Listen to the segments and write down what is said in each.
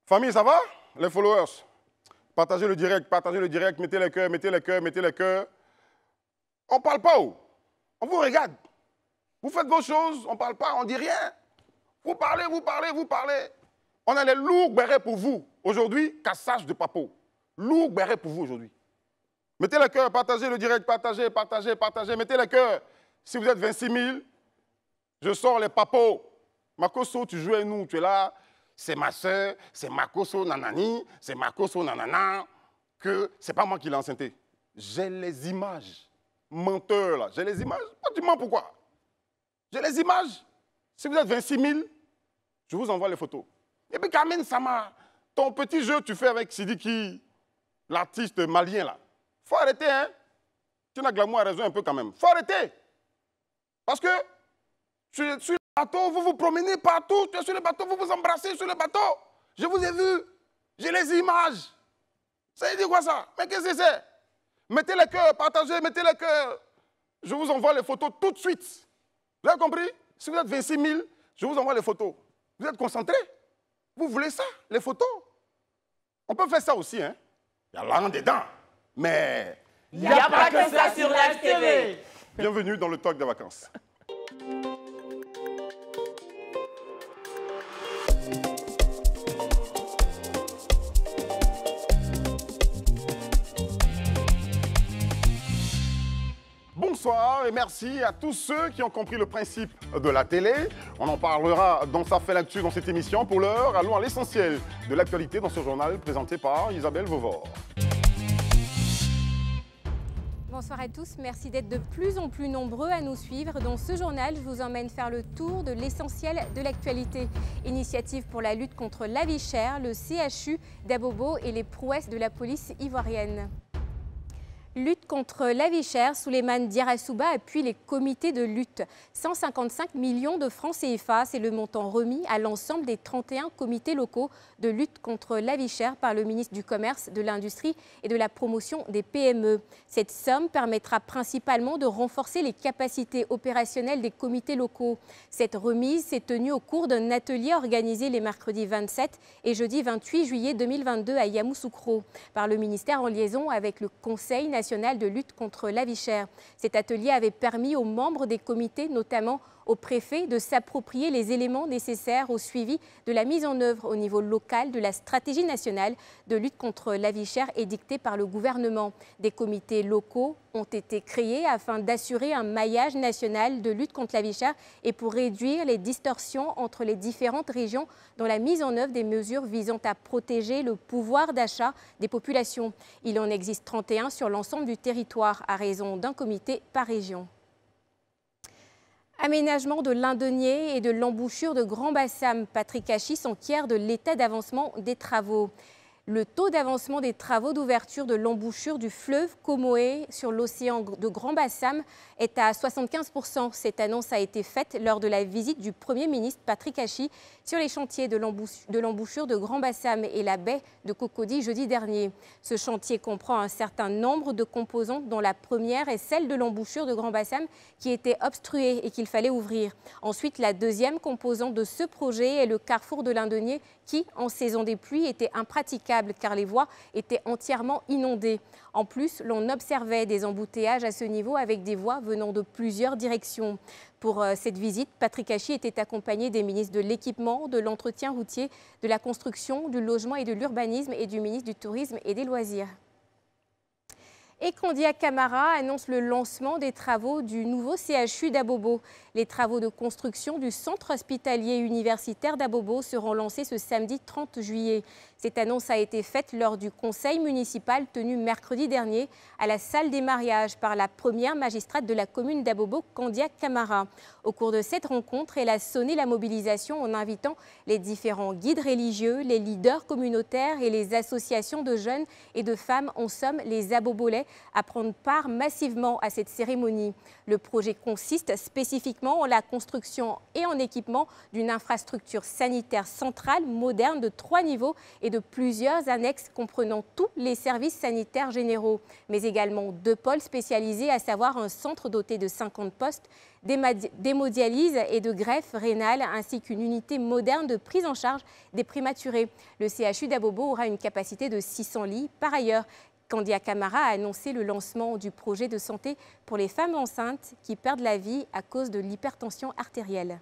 Famille, ça va? Les followers, partagez le direct, mettez les cœurs, mettez les cœurs, mettez les cœurs. On ne parle pas, on vous regarde. Vous faites vos choses, on ne parle pas, on ne dit rien. Vous parlez, vous parlez, vous parlez. On a les lourds bérets pour vous. Aujourd'hui, cassage de papeau. Lourds bérets pour vous aujourd'hui. Mettez les cœurs, partagez le direct, partagez, partagez, partagez. Mettez les cœurs. Si vous êtes 26 000, je sors les papos. Makoso, tu joues avec nous, tu es là. C'est ma soeur, c'est Makoso nanani, c'est Makoso nanana, que c'est pas moi qui l'ai enceinté. J'ai les images. Menteur, là. J'ai les images. Tu mens pourquoi? J'ai les images. Si vous êtes 26 000, je vous envoie les photos. Et puis, Carmen Sama, ton petit jeu, tu fais avec Sidiki, l'artiste malien, là. Faut arrêter, hein. Tina Glamour a raison un peu quand même. Faut arrêter. Parce que sur le bateau, vous vous promenez partout. Tu es sur le bateau, vous vous embrassez sur le bateau. Je vous ai vu. J'ai les images. Ça veut dire quoi ça? Mais qu'est-ce que c'est? Mettez les cœurs, partagez, mettez les cœurs. Je vous envoie les photos tout de suite. Vous avez compris? Si vous êtes 26 000, je vous envoie les photos. Vous êtes concentrés? Vous voulez ça, les photos? On peut faire ça aussi, hein? Il y a l'an dedans. Mais il n'y a pas que ça sur Live TV. Bienvenue dans le talk des vacances. Bonsoir et merci à tous ceux qui ont compris le principe de la télé. On en parlera dans Ça fait l'actu dans cette émission. Pour l'heure, allons à l'essentiel de l'actualité dans ce journal présenté par Isabelle Vauvor. Bonsoir à tous, merci d'être de plus en plus nombreux à nous suivre. Dans ce journal, je vous emmène faire le tour de l'essentiel de l'actualité. Initiative pour la lutte contre la vie chère, le CHU d'Abobo et les prouesses de la police ivoirienne. Lutte contre la vie chère, Souleymane Diarra appuie les comités de lutte. 155 millions de francs CFA, c'est le montant remis à l'ensemble des 31 comités locaux de lutte contre la vie chère par le ministre du Commerce, de l'Industrie et de la Promotion des PME. Cette somme permettra principalement de renforcer les capacités opérationnelles des comités locaux. Cette remise s'est tenue au cours d'un atelier organisé les mercredis 27 et jeudi 28 juillet 2022 à Yamoussoukro par le ministère en liaison avec le Conseil national de lutte contre la vie chère. Cet atelier avait permis aux membres des comités, notamment au préfet, de s'approprier les éléments nécessaires au suivi de la mise en œuvre au niveau local de la stratégie nationale de lutte contre la vie chère édictée par le gouvernement. Des comités locaux ont été créés afin d'assurer un maillage national de lutte contre la vie chère et pour réduire les distorsions entre les différentes régions dans la mise en œuvre des mesures visant à protéger le pouvoir d'achat des populations. Il en existe 31 sur l'ensemble du territoire à raison d'un comité par région. Aménagement de l'Indenier et de l'embouchure de Grand Bassam. Patrick Hachi s'enquiert de l'état d'avancement des travaux. Le taux d'avancement des travaux d'ouverture de l'embouchure du fleuve Comoé sur l'océan de Grand Bassam est à 75%. Cette annonce a été faite lors de la visite du Premier ministre Patrick Hachi sur les chantiers de l'embouchure de Grand Bassam et la baie de Cocody jeudi dernier. Ce chantier comprend un certain nombre de composantes dont la première est celle de l'embouchure de Grand Bassam qui était obstruée et qu'il fallait ouvrir. Ensuite, la deuxième composante de ce projet est le carrefour de l'Indenier qui, en saison des pluies, était impraticable car les voies étaient entièrement inondées. En plus, l'on observait des embouteillages à ce niveau avec des voies venant de plusieurs directions. Pour cette visite, Patrick Hachi était accompagné des ministres de l'équipement, de l'entretien routier, de la construction, du logement et de l'urbanisme et du ministre du Tourisme et des Loisirs. Et Kandia Camara annonce le lancement des travaux du nouveau CHU d'Abobo. Les travaux de construction du centre hospitalier universitaire d'Abobo seront lancés ce samedi 30 juillet. Cette annonce a été faite lors du conseil municipal tenu mercredi dernier à la salle des mariages par la première magistrate de la commune d'Abobo, Kandia Camara. Au cours de cette rencontre, elle a sonné la mobilisation en invitant les différents guides religieux, les leaders communautaires et les associations de jeunes et de femmes, en somme les Abobolais, à prendre part massivement à cette cérémonie. Le projet consiste spécifiquement en la construction et en équipement d'une infrastructure sanitaire centrale moderne de 3 niveaux et de plusieurs annexes comprenant tous les services sanitaires généraux, mais également 2 pôles spécialisés, à savoir un centre doté de 50 postes d'hémodialyse et de greffe rénale, ainsi qu'une unité moderne de prise en charge des prématurés. Le CHU d'Abobo aura une capacité de 600 lits. Par ailleurs, Candia Camara a annoncé le lancement du projet de santé pour les femmes enceintes qui perdent la vie à cause de l'hypertension artérielle.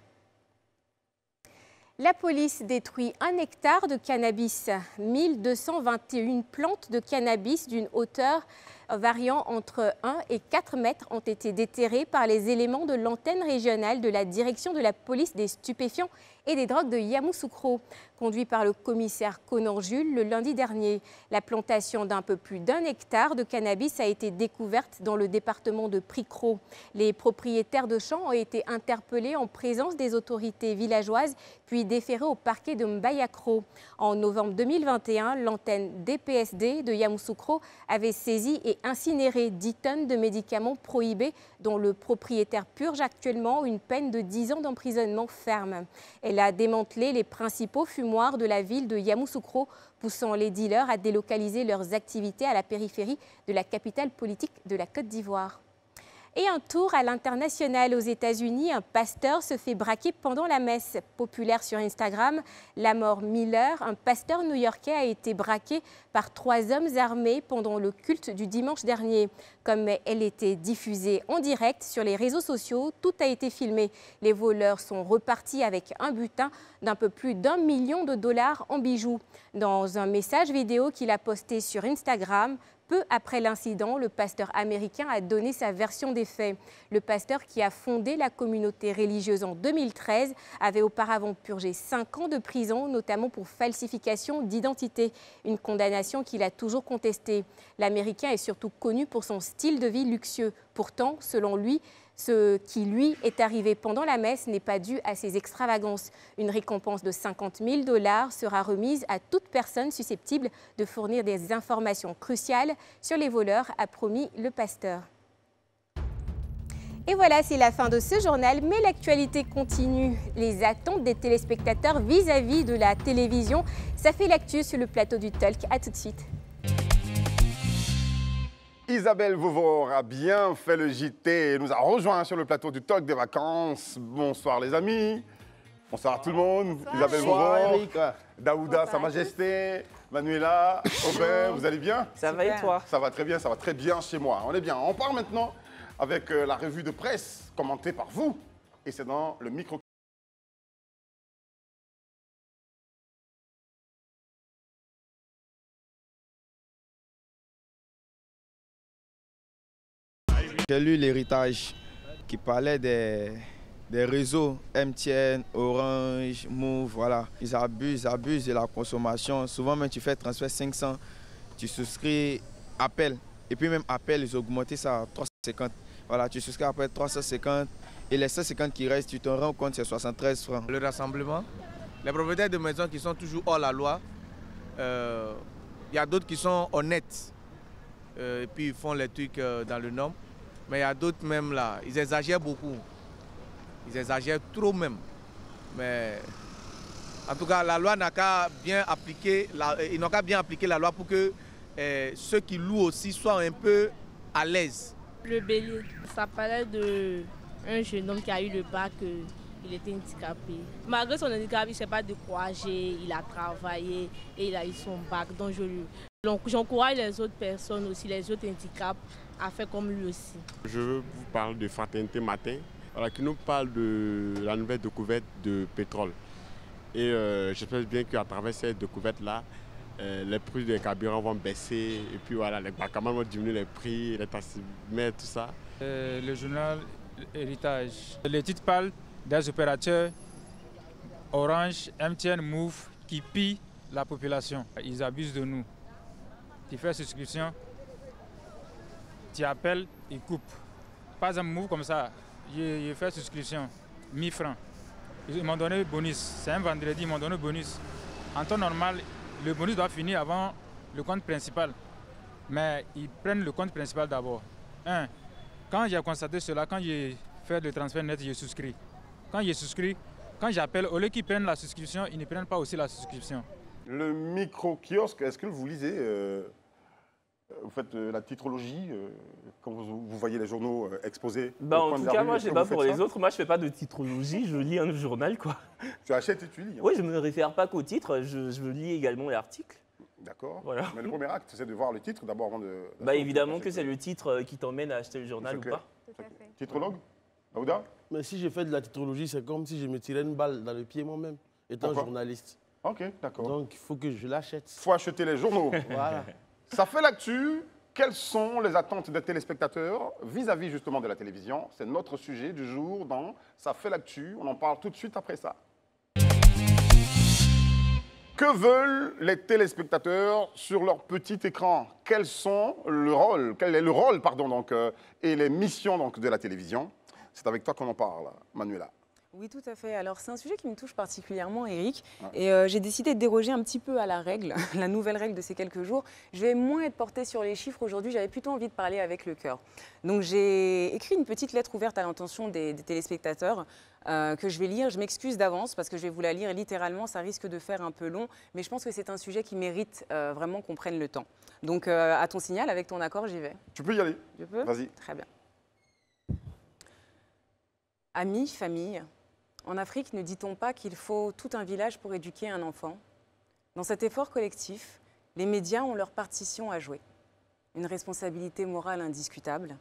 La police détruit 1 hectare de cannabis. 1221 plantes de cannabis d'une hauteur variant entre 1 et 4 mètres ont été déterrées par les éléments de l'antenne régionale de la direction de la police des stupéfiants et des drogues de Yamoussoukro, conduit par le commissaire Conan Jules le lundi dernier. La plantation d'un peu plus d'1 hectare de cannabis a été découverte dans le département de Pricro. Les propriétaires de champs ont été interpellés en présence des autorités villageoises, puis déférés au parquet de Mbayakro. En novembre 2021, l'antenne DPSD de Yamoussoukro avait saisi et incinéré 10 tonnes de médicaments prohibés, dont le propriétaire purge actuellement une peine de 10 ans d'emprisonnement ferme. Elle a démantelé les principaux fumoirs de la ville de Yamoussoukro, poussant les dealers à délocaliser leurs activités à la périphérie de la capitale politique de la Côte d'Ivoire. Et un tour à l'international aux États-Unis, un pasteur se fait braquer pendant la messe. Populaire sur Instagram, Lamor Miller, un pasteur new-yorkais, a été braqué par 3 hommes armés pendant le culte du dimanche dernier. Comme elle était diffusée en direct sur les réseaux sociaux, tout a été filmé. Les voleurs sont repartis avec un butin d'un peu plus d'1 million de dollars en bijoux. Dans un message vidéo qu'il a posté sur Instagram, peu après l'incident, le pasteur américain a donné sa version des faits. Le pasteur, qui a fondé la communauté religieuse en 2013, avait auparavant purgé 5 ans de prison, notamment pour falsification d'identité, une condamnation qu'il a toujours contestée. L'Américain est surtout connu pour son style de vie luxueux. Pourtant, selon lui, ce qui lui est arrivé pendant la messe n'est pas dû à ses extravagances. Une récompense de 50 000 $ sera remise à toute personne susceptible de fournir des informations cruciales sur les voleurs, a promis le pasteur. Et voilà, c'est la fin de ce journal, mais l'actualité continue. Les attentes des téléspectateurs vis-à-vis de la télévision, ça fait l'actu sur le plateau du Talk. À tout de suite. Isabelle Vauvor a bien fait le JT et nous a rejoint sur le plateau du Talk des vacances. Bonsoir les amis. Bonsoir à tout le monde. Bonsoir. Isabelle Vauvor, Daouda, bonsoir, Sa Majesté, Manuela, Aubin, vous allez bien? Ça va et toi? Ça va très bien chez moi. On est bien. On part maintenant avec la revue de presse commentée par vous. Et c'est dans le micro. J'ai lu l'héritage qui parlait des réseaux MTN, Orange, Move, voilà. Ils abusent de la consommation. Souvent, même tu fais transfert 500, tu souscris appel. Et puis même appel, ils ont augmenté ça à 350. Voilà, tu souscris après 350 et les 150 qui restent, tu te rends compte, c'est 73 francs. Le rassemblement, les propriétaires de maisons qui sont toujours hors la loi, il y a d'autres qui sont honnêtes et puis ils font les trucs dans le norme. Mais il y a d'autres même là, ils exagèrent beaucoup. Ils exagèrent trop même. Mais en tout cas, la loi n'a qu'à bien appliquer, ils n'ont qu'à bien appliquer la loi pour que ceux qui louent aussi soient un peu à l'aise. Le bélier, ça parlait d'un jeune homme qui a eu le bac, il était handicapé. Malgré son handicap, il ne s'est pas découragé, il a travaillé et il a eu son bac. Donc j'encourage les autres personnes aussi, les autres handicaps, à faire comme lui aussi. Je vous parle de Fraternité Matin, voilà, qui nous parle de la nouvelle découverte de pétrole. Et j'espère bien qu'à travers cette découverte-là, les prix des carburants vont baisser et puis voilà, les bacamans vont diminuer les prix, les taximètres, tout ça. Le journal Héritage. Le titre parle des opérateurs Orange, MTN, Move qui pillent la population. Ils abusent de nous. Tu fais souscription, tu appelles, ils coupent. Pas un Move comme ça, j'ai fait souscription, 1000 francs. Ils m'ont donné bonus, c'est un vendredi, ils m'ont donné bonus. En temps normal, le bonus doit finir avant le compte principal. Mais ils prennent le compte principal d'abord. Quand j'ai constaté cela, quand j'ai fait le transfert net, j'ai souscrit. Quand j'ai souscrit, quand j'appelle, au lieu qu'ils prennent la souscription, ils ne prennent pas aussi la souscription. Le micro-kiosque, est-ce que vous lisez vous faites la titrologie quand vous voyez les journaux exposés? En tout cas, moi, je ne sais pas pour les autres. Moi, je ne fais pas de titrologie. Je lis un journal, quoi. Tu achètes et tu lis. Oui, je ne me réfère pas qu'au titre. Je lis également l'article. D'accord. Voilà. Mais le premier acte, c'est de voir le titre d'abord avant de... Évidemment que c'est le titre qui t'emmène à acheter le journal ou pas. Tout à fait. Titrologue Aouda? Mais si je fais de la titrologie, c'est comme si je me tirais une balle dans le pied moi-même, étant journaliste. Ok, d'accord. Donc, il faut que je l'achète. Il faut acheter les journaux. Voilà. Ça fait l'actu. Quelles sont les attentes des téléspectateurs vis-à-vis justement de la télévision? C'est notre sujet du jour dans Ça fait l'actu. On en parle tout de suite après ça. Que veulent les téléspectateurs sur leur petit écran? Quel est le rôle et les missions de la télévision? C'est avec toi qu'on en parle, Manuela. Oui, tout à fait. Alors, c'est un sujet qui me touche particulièrement, Eric. Et j'ai décidé de déroger un petit peu à la règle, la nouvelle règle de ces quelques jours. Je vais moins être portée sur les chiffres aujourd'hui. J'avais plutôt envie de parler avec le cœur. Donc, j'ai écrit une petite lettre ouverte à l'intention des téléspectateurs que je vais lire. Je m'excuse d'avance parce que je vais vous la lire littéralement. Ça risque de faire un peu long. Mais je pense que c'est un sujet qui mérite vraiment qu'on prenne le temps. Donc, à ton signal, avec ton accord, j'y vais. Tu peux y aller. Je peux? Vas-y. Très bien. Amis, famille. En Afrique, ne dit-on pas qu'il faut tout un village pour éduquer un enfant? Dans cet effort collectif, les médias ont leur partition à jouer. Une responsabilité morale indiscutable.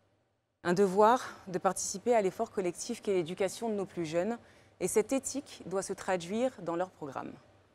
Un devoir de participer à l'effort collectif qu'est l'éducation de nos plus jeunes. Et cette éthique doit se traduire dans leur programme.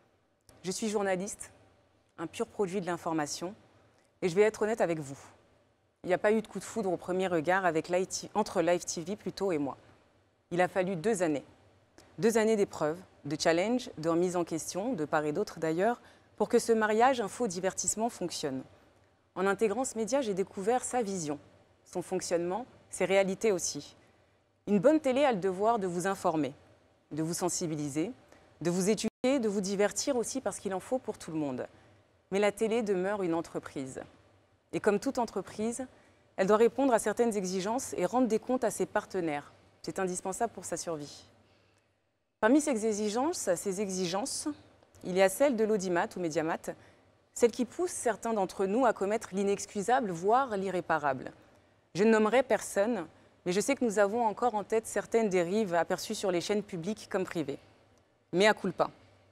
Je suis journaliste, un pur produit de l'information. Et je vais être honnête avec vous. Il n'y a pas eu de coup de foudre au premier regard entre Live TV plutôt et moi. Il a fallu 2 années. 2 années d'épreuves, de challenges, de remise en question, de part et d'autre d'ailleurs, pour que ce mariage info-divertissement fonctionne. En intégrant ce média, j'ai découvert sa vision, son fonctionnement, ses réalités aussi. Une bonne télé a le devoir de vous informer, de vous sensibiliser, de vous éduquer, de vous divertir aussi parce qu'il en faut pour tout le monde. Mais la télé demeure une entreprise. Et comme toute entreprise, elle doit répondre à certaines exigences et rendre des comptes à ses partenaires. C'est indispensable pour sa survie. Parmi ces exigences, il y a celle de l'audimat ou médiamat, celle qui pousse certains d'entre nous à commettre l'inexcusable, voire l'irréparable. Je ne nommerai personne, mais je sais que nous avons encore en tête certaines dérives aperçues sur les chaînes publiques comme privées. Mea culpa.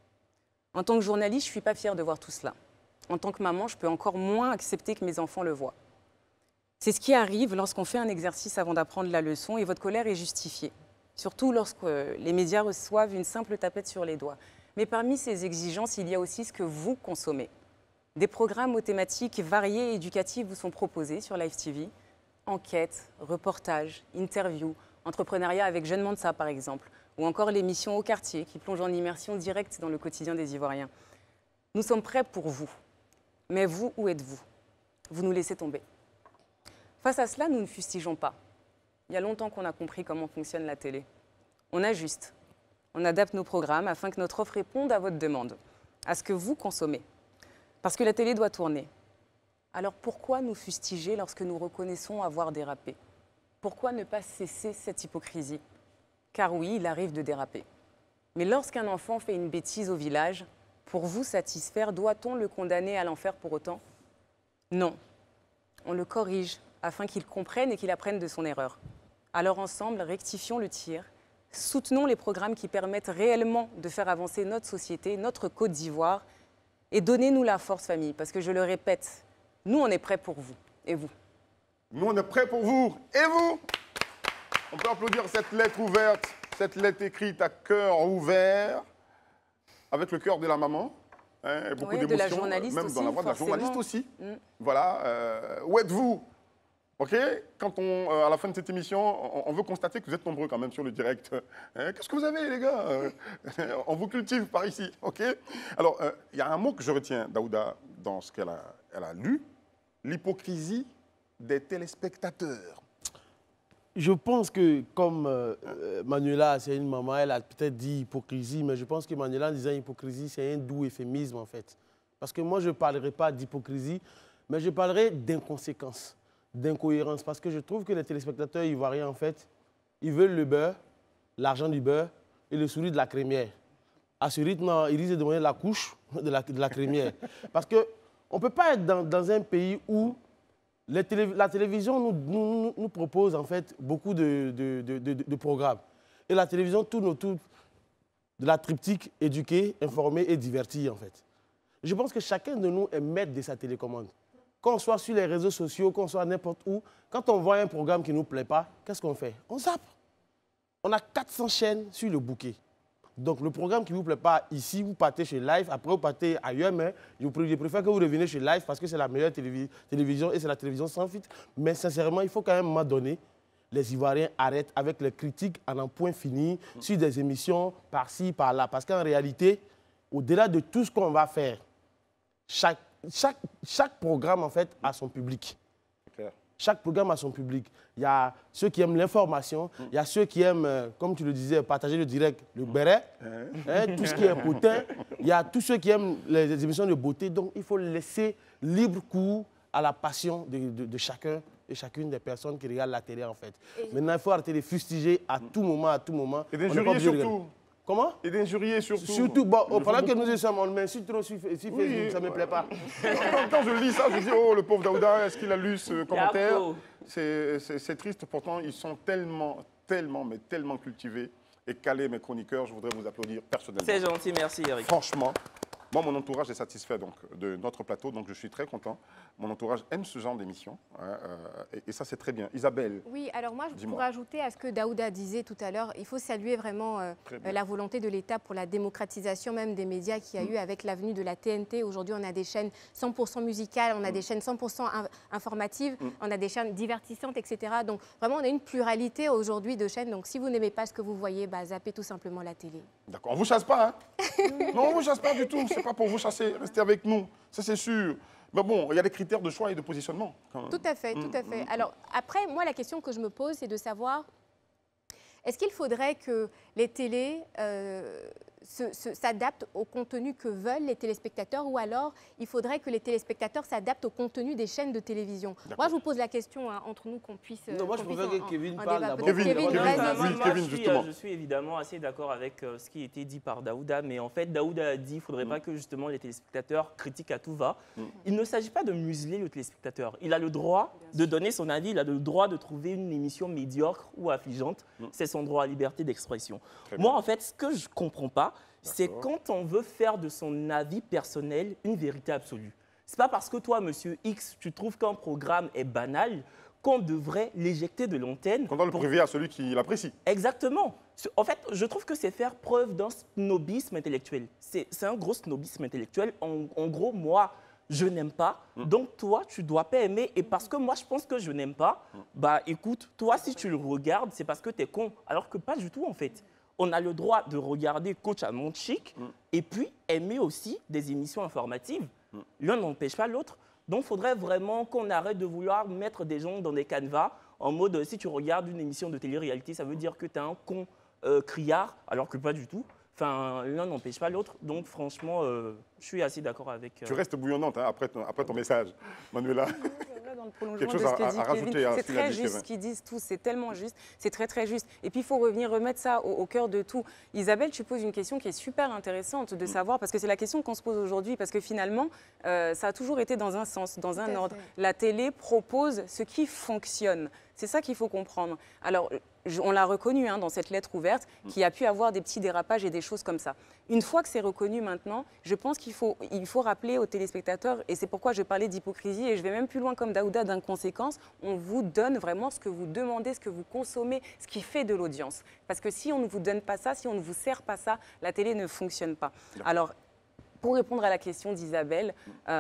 En tant que journaliste, je ne suis pas fière de voir tout cela. En tant que maman, je peux encore moins accepter que mes enfants le voient. C'est ce qui arrive lorsqu'on fait un exercice avant d'apprendre la leçon et votre colère est justifiée. Surtout lorsque les médias reçoivent une simple tapette sur les doigts. Mais parmi ces exigences, il y a aussi ce que vous consommez. Des programmes aux thématiques variées et éducatives vous sont proposés sur Live TV. Enquêtes, reportages, interviews, entrepreneuriat avec Jeune Mansa par exemple, ou encore l'émission Au Quartier qui plonge en immersion directe dans le quotidien des Ivoiriens. Nous sommes prêts pour vous. Mais vous, où êtes-vous? Vous nous laissez tomber. Face à cela, nous ne fustigeons pas. Il y a longtemps qu'on a compris comment fonctionne la télé. On ajuste, on adapte nos programmes afin que notre offre réponde à votre demande, à ce que vous consommez. Parce que la télé doit tourner. Alors pourquoi nous fustiger lorsque nous reconnaissons avoir dérapé? Pourquoi ne pas cesser cette hypocrisie? Car oui, il arrive de déraper. Mais lorsqu'un enfant fait une bêtise au village, pour vous satisfaire, doit-on le condamner à l'enfer pour autant? Non. On le corrige afin qu'il comprenne et qu'il apprenne de son erreur. Alors ensemble, rectifions le tir, soutenons les programmes qui permettent réellement de faire avancer notre société, notre Côte d'Ivoire, et donnez-nous la force, famille, parce que je le répète, nous, on est prêts pour vous. Et vous? Nous, on est prêts pour vous. Et vous? On peut applaudir cette lettre ouverte, cette lettre écrite à cœur ouvert, avec le cœur de la maman. Hein, beaucoup d'émotions, de la journaliste même aussi, dans la voix de la forcément. journaliste aussi. Voilà. Où êtes-vous? OK? Quand à la fin de cette émission, on veut constater que vous êtes nombreux quand même sur le direct. Hein, qu'est-ce que vous avez, les gars? On vous cultive par ici. OK? Alors, il y a un mot que je retiens, Daouda, dans ce qu'elle a lu, l'hypocrisie des téléspectateurs. Je pense que, comme Manuela, c'est une maman, elle a peut-être dit hypocrisie, mais je pense que Manuela, en disant hypocrisie, c'est un doux euphémisme, en fait. Parce que moi, je ne parlerai pas d'hypocrisie, Mais je parlerai d'inconséquence, d'incohérence, parce que je trouve que les téléspectateurs ivoiriens, en fait, ils veulent le beurre, l'argent du beurre et le sourire de la crémière. À ce rythme, ils risquent de demander la couche de la crémière. Parce qu'on ne peut pas être dans un pays où la télévision nous propose en fait beaucoup de programmes. Et la télévision tourne autour de la triptyque éduquer, informer et divertir en fait. Je pense que chacun de nous est maître de sa télécommande. Qu'on soit sur les réseaux sociaux, qu'on soit n'importe où, quand on voit un programme qui ne nous plaît pas, qu'est-ce qu'on fait? On zappe. On a 400 chaînes sur le bouquet. Donc le programme qui ne vous plaît pas ici, vous partez chez Live, après vous partez ailleurs, mais je préfère que vous reveniez chez Live parce que c'est la meilleure télévision et c'est la télévision sans filtre. Mais sincèrement, il faut quand même à un moment donné, les Ivoiriens arrêtent avec les critiques en un point fini sur des émissions par-ci, par-là. Parce qu'en réalité, au-delà de tout ce qu'on va faire, chaque programme, en fait, a son public. Chaque programme a son public. Il y a ceux qui aiment l'information, il y a ceux qui aiment, comme tu le disais, partager le direct, le béret, tout ce qui est potin. Il y a tous ceux qui aiment les émissions de beauté. Donc, il faut laisser libre cours à la passion de chacun et chacune des personnes qui regardent la télé, en fait. Maintenant, il faut arrêter de fustiger à tout moment. Et d'injurier surtout. Comment? Et d'injurier surtout. Surtout, bon, pendant que nous y sommes, on le met trop sur Facebook, oui, ça ne me plaît pas. Quand je lis ça, je dis, oh, le pauvre Daouda, est-ce qu'il a lu ce commentaire? C'est triste, pourtant, ils sont tellement cultivés et calés, mes chroniqueurs. Je voudrais vous applaudir personnellement. C'est gentil, merci Eric. Franchement, moi, mon entourage est satisfait donc, de notre plateau, donc je suis très content. Mon entourage aime ce genre d'émission, et ça, c'est très bien. Isabelle. Oui, alors moi, je pourrais ajouter à ce que Daouda disait tout à l'heure, il faut saluer vraiment la volonté de l'État pour la démocratisation même des médias qu'il y a eu avec l'avenue de la TNT. Aujourd'hui, on a des chaînes 100% musicales, on a des chaînes 100% informatives, on a des chaînes divertissantes, etc. Donc, vraiment, on a une pluralité aujourd'hui de chaînes. Donc, si vous n'aimez pas ce que vous voyez, zappez tout simplement la télé. D'accord, on ne vous chasse pas, hein? Non, on ne vous chasse pas du tout. C'est pas pour vous chasser. Restez avec nous, ça c'est sûr. Mais bon, il y a des critères de choix et de positionnement. Quand même. Tout à fait, tout à fait. Alors après, moi, la question que je me pose, c'est de savoir, est-ce qu'il faudrait que les télés s'adaptent au contenu que veulent les téléspectateurs, ou alors il faudrait que les téléspectateurs s'adaptent au contenu des chaînes de télévision? Moi, je vous pose la question entre nous, qu'on puisse. Non, moi, je préfère que Kevin parle d'abord. Kevin, je suis évidemment assez d'accord avec ce qui a été dit par Daouda, mais en fait, Daouda a dit qu'il ne faudrait pas que justement les téléspectateurs critiquent à tout va. Il ne s'agit pas de museler le téléspectateur. Il a le droit de donner son avis, il a le droit de trouver une émission médiocre ou affligeante. C'est son droit à liberté d'expression. Moi, en fait, ce que je ne comprends pas, c'est quand on veut faire de son avis personnel une vérité absolue. Ce n'est pas parce que toi, monsieur X, tu trouves qu'un programme est banal qu'on devrait l'éjecter de l'antenne. Qu'on doit le priver à celui qui l'apprécie. Exactement. En fait, je trouve que c'est faire preuve d'un snobisme intellectuel. C'est un gros snobisme intellectuel. En gros, moi, je n'aime pas, donc toi, tu ne dois pas aimer. Et parce que moi, je pense que je n'aime pas, écoute, toi, si tu le regardes, c'est parce que tu es con. Alors que pas du tout, en fait. On a le droit de regarder Coach à Montchic et puis aimer aussi des émissions informatives. L'un n'empêche pas l'autre. Donc, il faudrait vraiment qu'on arrête de vouloir mettre des gens dans des canevas en mode, si tu regardes une émission de télé-réalité, ça veut dire que tu es un con criard, alors que pas du tout. Enfin, l'un n'empêche pas l'autre. Donc, franchement, je suis assez d'accord avec... Tu restes bouillonnante après ton message, Manuela. Dans le prolongement de ce que dit Kevin, c'est très juste ce qu'ils disent tous, c'est tellement juste, c'est très juste. Et puis il faut remettre ça au cœur de tout. Isabelle, tu poses une question qui est super intéressante de savoir, parce que c'est la question qu'on se pose aujourd'hui, parce que finalement, ça a toujours été dans un sens, dans un ordre. La télé propose ce qui fonctionne. C'est ça qu'il faut comprendre. Alors, on l'a reconnu dans cette lettre ouverte, qu'il y a pu avoir des petits dérapages et des choses comme ça. Une fois que c'est reconnu maintenant, je pense qu'il faut rappeler aux téléspectateurs, et c'est pourquoi je parlais d'hypocrisie, et je vais même plus loin comme Daouda d'inconséquence, on vous donne vraiment ce que vous demandez, ce que vous consommez, ce qui fait de l'audience. Parce que si on ne vous donne pas ça, si on ne vous sert pas ça, la télé ne fonctionne pas. Alors, pour répondre à la question d'Isabelle,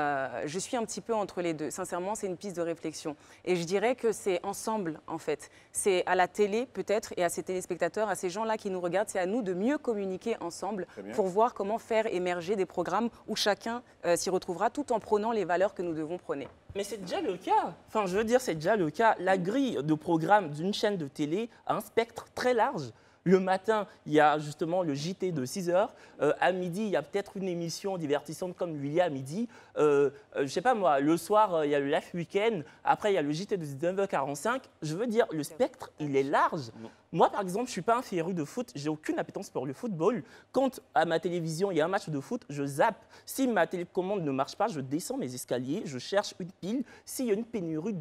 je suis un petit peu entre les deux. Sincèrement, c'est une piste de réflexion. Et je dirais que c'est ensemble, en fait. C'est à la télé, peut-être, et à ces téléspectateurs, à ces gens-là qui nous regardent, c'est à nous de mieux communiquer ensemble pour voir comment faire émerger des programmes où chacun s'y retrouvera, tout en prônant les valeurs que nous devons prôner. Mais c'est déjà le cas. Enfin, je veux dire, c'est déjà le cas. La grille de programme d'une chaîne de télé a un spectre très large. Le matin, il y a justement le JT de 6 heures. À midi, il y a peut-être une émission divertissante comme Lui à midi. Je ne sais pas moi, le soir, il y a le Live Weekend. Après, il y a le JT de 19h45. Je veux dire, le spectre, il est large. Moi, par exemple, je ne suis pas un féru de foot. Je n'ai aucune appétence pour le football. Quand à ma télévision, il y a un match de foot, je zappe. Si ma télécommande ne marche pas, je descends mes escaliers, je cherche une pile. S'il y a une pénurie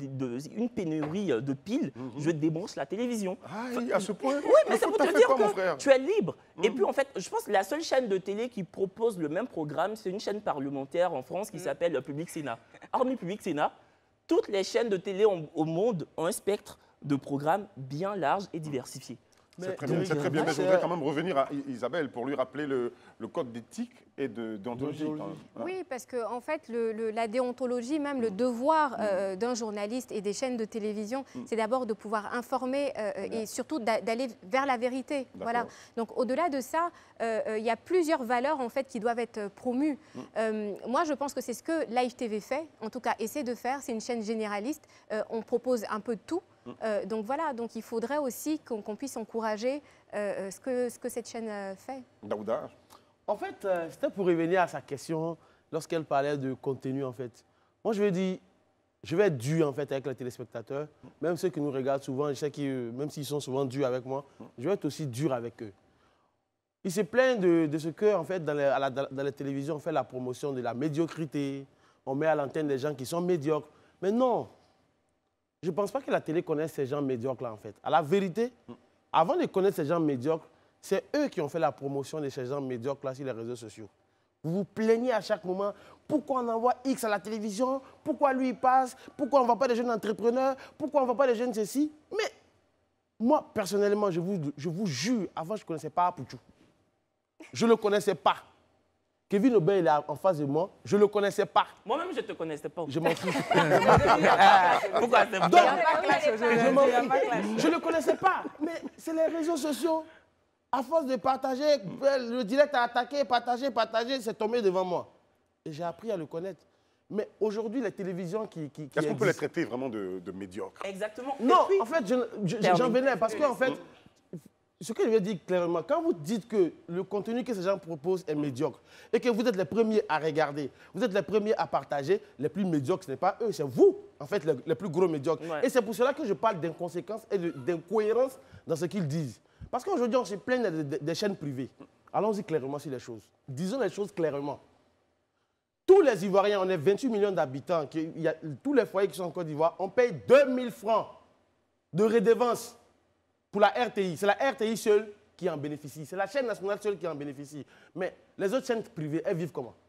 de piles, je débranche la télévision. Ah, à ce point. Oui, mais ça veut te dire que tu es libre. Et puis, en fait, je pense que la seule chaîne de télé qui propose le même programme, c'est une chaîne parlementaire en France qui s'appelle Public Sénat. Hormis Public Sénat, toutes les chaînes de télé au monde ont un spectre de programmes bien large et diversifié. C'est très bien, mais je voudrais quand même revenir à Isabelle pour lui rappeler le code d'éthique et d'anthologie. Oui, parce qu'en en fait, la déontologie, même le devoir d'un journaliste et des chaînes de télévision, c'est d'abord de pouvoir informer et surtout d'aller vers la vérité. Voilà. Donc au-delà de ça, il y a plusieurs valeurs en fait qui doivent être promues. Moi, je pense que c'est ce que Live TV fait, en tout cas essaie de faire. C'est une chaîne généraliste. On propose un peu de tout. Donc voilà, donc il faudrait aussi qu'on puisse encourager ce que cette chaîne fait. Daouda. En fait, c'était pour revenir à sa question lorsqu'elle parlait de contenu en fait. Moi, je vais dire, je vais être dur en fait avec les téléspectateurs, même ceux qui nous regardent souvent, je sais que même s'ils sont souvent durs avec moi, je vais être aussi dur avec eux. Ils se plaignent de ce que en fait dans la télévision on fait la promotion de la médiocrité, on met à l'antenne des gens qui sont médiocres. Mais non. Je ne pense pas que la télé connaisse ces gens médiocres-là, en fait. À la vérité, avant de connaître ces gens médiocres, c'est eux qui ont fait la promotion de ces gens médiocres-là sur les réseaux sociaux. Vous vous plaignez à chaque moment. Pourquoi on envoie X à la télévision? Pourquoi lui, il passe? Pourquoi on ne voit pas des jeunes entrepreneurs? Pourquoi on ne voit pas des jeunes ceci? Mais moi, personnellement, je vous jure, avant, je ne connaissais pas Apouchou. Je ne le connaissais pas. Kevin Aubin, il est en face de moi. Je ne le connaissais pas. Moi-même, je ne te connaissais pas. Je m'en fous. Pourquoi c'est Donc, je ne le connaissais pas. Mais c'est les réseaux sociaux. À force de partager, le direct a attaqué, partager, c'est tombé devant moi. Et j'ai appris à le connaître. Mais aujourd'hui, les télévisions qui est-ce qu'on peut les traiter vraiment de médiocres? Exactement. Non, en fait, j'en venais parce qu'en fait, ce que je veux dire clairement, quand vous dites que le contenu que ces gens proposent est médiocre et que vous êtes les premiers à regarder, vous êtes les premiers à partager, les plus médiocres, ce n'est pas eux, c'est vous, en fait, les plus gros médiocres. Ouais. Et c'est pour cela que je parle d'inconséquence et d'incohérence dans ce qu'ils disent. Parce qu'aujourd'hui, on se plaint des chaînes privées. Allons-y clairement sur les choses. Disons les choses clairement. Tous les Ivoiriens, on est 28 millions d'habitants, tous les foyers qui sont en Côte d'Ivoire, on paye 2000 francs de redevance. Pour la RTI, c'est la RTI seule qui en bénéficie. C'est la chaîne nationale seule qui en bénéficie. Mais les autres chaînes privées, elles vivent comment?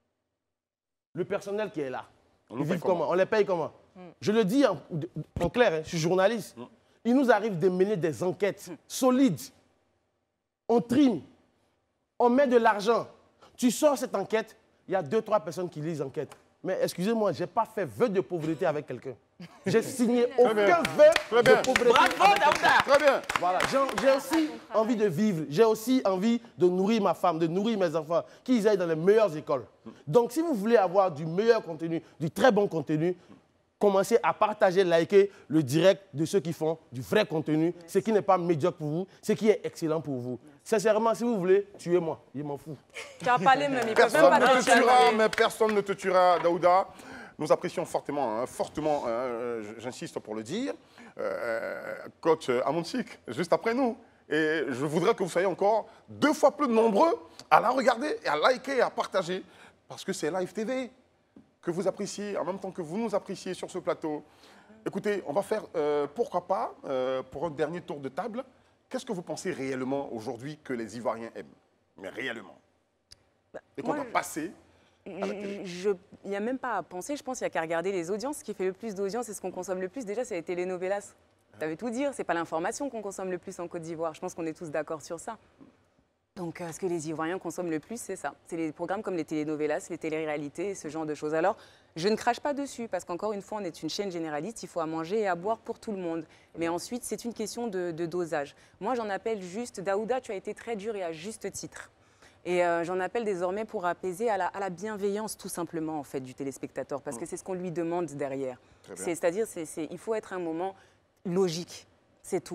Le personnel qui est là, ils vivent comment? On les paye comment? Je le dis en clair, hein, je suis journaliste. Il nous arrive de mener des enquêtes solides. On trime, on met de l'argent. Tu sors cette enquête, il y a 2-3 personnes qui lisent l'enquête. Mais excusez-moi, je n'ai pas fait vœu de pauvreté avec quelqu'un. J'ai signé aucun vœu de pauvreté. Bravo, Daouda. Très bien. Voilà, j'ai aussi envie de vivre. J'ai aussi envie de nourrir ma femme, de nourrir mes enfants, qu'ils aillent dans les meilleures écoles. Donc, si vous voulez avoir du meilleur contenu, du très bon contenu, commencez à partager, liker le direct de ceux qui font du vrai contenu, ce qui n'est pas médiocre pour vous, ce qui est excellent pour vous. Sincèrement, si vous voulez, tuez-moi, je m'en fous. Tu as parlé même, personne ne te tuera, mais personne ne te tuera, Daouda. Nous apprécions fortement, j'insiste pour le dire, coach Amonchik, juste après nous. Et je voudrais que vous soyez encore 2 fois plus nombreux à la regarder, et à liker et à partager, parce que c'est Live TV que vous appréciez, en même temps que vous nous appréciez sur ce plateau. Écoutez, on va faire, pourquoi pas, pour un dernier tour de table, qu'est-ce que vous pensez réellement aujourd'hui que les Ivoiriens aiment? Mais réellement. Et qu'on va passer à la télé. Il n'y a même pas à penser, je pense qu'il n'y a qu'à regarder les audiences. Ce qui fait le plus d'audience, c'est ce qu'on consomme le plus. Déjà, c'est les telenovelas. Ça veut tout dire, c'est pas l'information qu'on consomme le plus en Côte d'Ivoire. Je pense qu'on est tous d'accord sur ça. Donc, ce que les Ivoiriens consomment le plus, c'est ça. C'est les programmes comme les telenovelas, les téléréalités, ce genre de choses. Alors, je ne crache pas dessus, parce qu'encore une fois, on est une chaîne généraliste, il faut à manger et à boire pour tout le monde. Mais ensuite, c'est une question de dosage. Moi, j'en appelle juste, Daouda, tu as été très dur et à juste titre. Et j'en appelle désormais pour apaiser à la bienveillance, tout simplement, en fait, du téléspectateur, parce que c'est ce qu'on lui demande derrière. C'est-à-dire, il faut être un moment logique, c'est tout.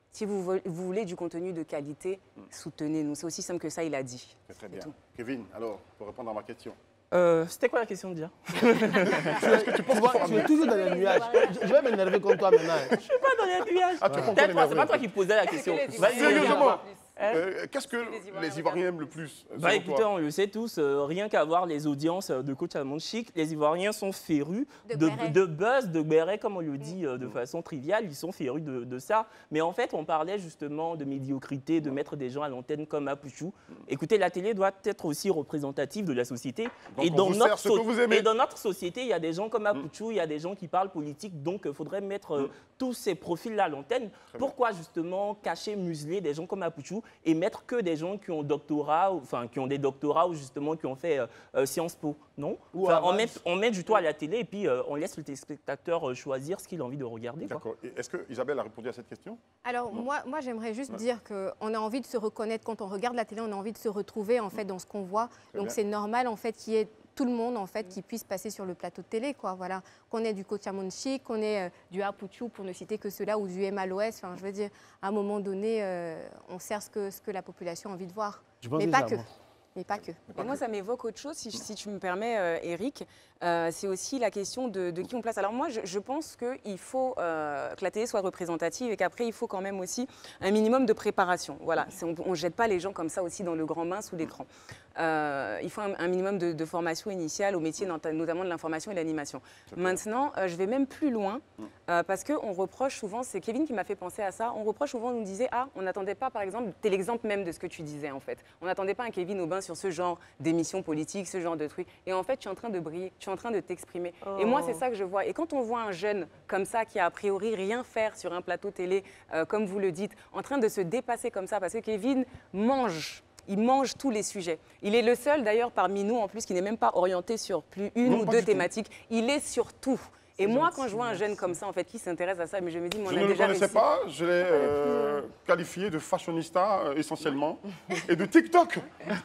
Si vous voulez du contenu de qualité, soutenez-nous. C'est aussi simple que ça, il a dit. C'est très bien. Kevin, alors, pour répondre à ma question. C'était quoi la question déjà? Est-ce que tu es toujours dans les nuages. Je vais m'énerver contre toi maintenant. Je suis pas dans les nuages. Ah, tu c'est pas toi qui posais la question. Sérieusement, qu'est-ce que les Ivoiriens aiment le plus? Bah écoutez, on le sait tous, rien qu'à voir les audiences de Coach Almond Chic, les Ivoiriens sont férus de buzz, de béret, comme on le dit de façon triviale, ils sont férus de ça. Mais en fait, on parlait justement de médiocrité, de mettre des gens à l'antenne comme Apouchou. Écoutez, la télé doit être aussi représentative de la société. Donc et dans notre société, il y a des gens comme Apouchou, il y a des gens qui parlent politique, donc il faudrait mettre tous ces profils-là à l'antenne. Pourquoi justement cacher, museler des gens comme Apouchou et mettre que des gens qui ont doctorat, enfin qui ont des doctorats ou justement qui ont fait Sciences Po, non? Enfin, on met du tout à la télé et puis on laisse le téléspectateur choisir ce qu'il a envie de regarder. D'accord. Est-ce que Isabelle a répondu à cette question? Alors moi j'aimerais juste dire qu'on a envie de se reconnaître quand on regarde la télé, on a envie de se retrouver en fait dans ce qu'on voit. Donc c'est normal en fait qu'il y ait tout le monde en fait qui puisse passer sur le plateau de télé, quoi. Voilà, qu'on ait du Coach Almond Chic, qu'on ait du Apouchou pour ne citer que cela, ou du MLOS. Enfin, je veux dire, à un moment donné, on sert ce que la population a envie de voir, mais pas que. Mais pas que. Et moi, ça m'évoque autre chose, si tu me permets, Eric. C'est aussi la question de qui on place. Alors moi, je pense qu'il faut que la télé soit représentative et qu'après, il faut quand même aussi un minimum de préparation. Voilà, on ne jette pas les gens comme ça aussi dans le grand bain sous l'écran. Il faut un minimum de formation initiale au métier, notamment de l'information et de l'animation. Maintenant, je vais même plus loin, parce qu'on reproche souvent, c'est Kevin qui m'a fait penser à ça, on reproche souvent, on nous disait, ah, on n'attendait pas, par exemple, t'es l'exemple même de ce que tu disais en fait. On n'attendait pas un Kevin Aubin sur ce genre d'émission politique, ce genre de truc. Et en fait, tu es en train de briller, tu es en train de t'exprimer. Et moi, c'est ça que je vois. Et quand on voit un jeune comme ça, qui a a priori rien faire sur un plateau télé, comme vous le dites, en train de se dépasser comme ça, parce que Kevin mange. Il mange tous les sujets. Il est le seul, d'ailleurs, parmi nous, en plus, qui n'est même pas orienté sur plus une ou deux thématiques. Il est sur tout. Et moi, quand je vois un jeune comme ça, en fait, qui s'intéresse à ça, mais je me dis, moi, on a déjà réussi. Je ne le connaissais pas, je l'ai qualifié de fashionista essentiellement, et de TikTok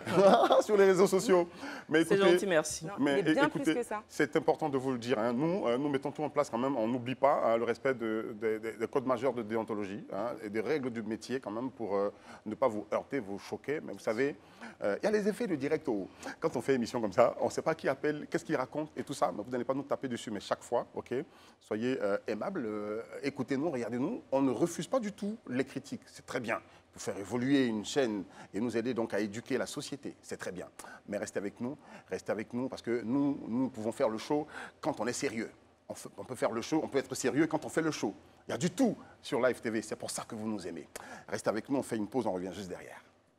sur les réseaux sociaux. C'est gentil, merci. Mais écoutez, c'est important de vous le dire. Hein. Nous mettons tout en place quand même, on n'oublie pas le respect des codes majeurs de déontologie et des règles du métier quand même pour ne pas vous heurter, vous choquer. Mais vous savez, il y a les effets de direct. Quand on fait une émission comme ça, on ne sait pas qui appelle, qu'est-ce qu'il raconte et tout ça, mais vous n'allez pas nous taper dessus, mais chaque fois, ok, soyez aimables, écoutez-nous, regardez-nous. On ne refuse pas du tout les critiques, c'est très bien. Pour faire évoluer une chaîne et nous aider donc à éduquer la société, c'est très bien. Mais restez avec nous parce que nous pouvons faire le show quand on est sérieux. On peut faire le show, on peut être sérieux quand on fait le show. Il y a du tout sur Live TV, c'est pour ça que vous nous aimez. Restez avec nous, on fait une pause, on revient juste derrière.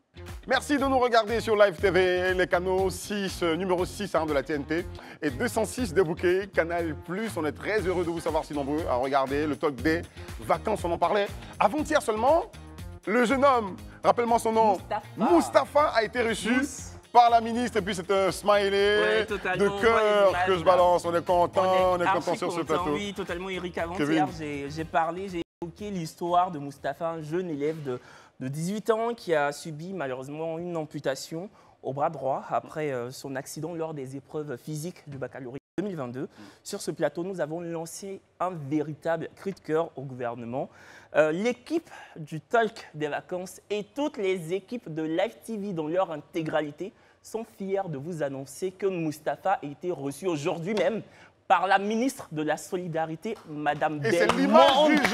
Merci de nous regarder sur Live TV, les canaux 6, numéro 6 de la TNT et 206 des bouquets, Canal+. On est très heureux de vous savoir si nombreux à regarder le talk des vacances, on en parlait avant-hier seulement. Le jeune homme, rappelle-moi son nom, Moustapha a été reçu par la ministre et puis c'est un smiley de cœur que je balance. On est content, on est content sur ce plateau. Oui, totalement, Eric. Avant-hier, j'ai parlé, j'ai évoqué l'histoire de Moustapha, un jeune élève de 18 ans qui a subi malheureusement une amputation au bras droit après son accident lors des épreuves physiques du baccalauréat 2022. Sur ce plateau, nous avons lancé un véritable cri de cœur au gouvernement. L'équipe du Talk des vacances et toutes les équipes de Live TV dans leur intégralité sont fiers de vous annoncer que Moustapha a été reçu aujourd'hui même par la ministre de la Solidarité, Madame Delmonde. Et c'est l'image du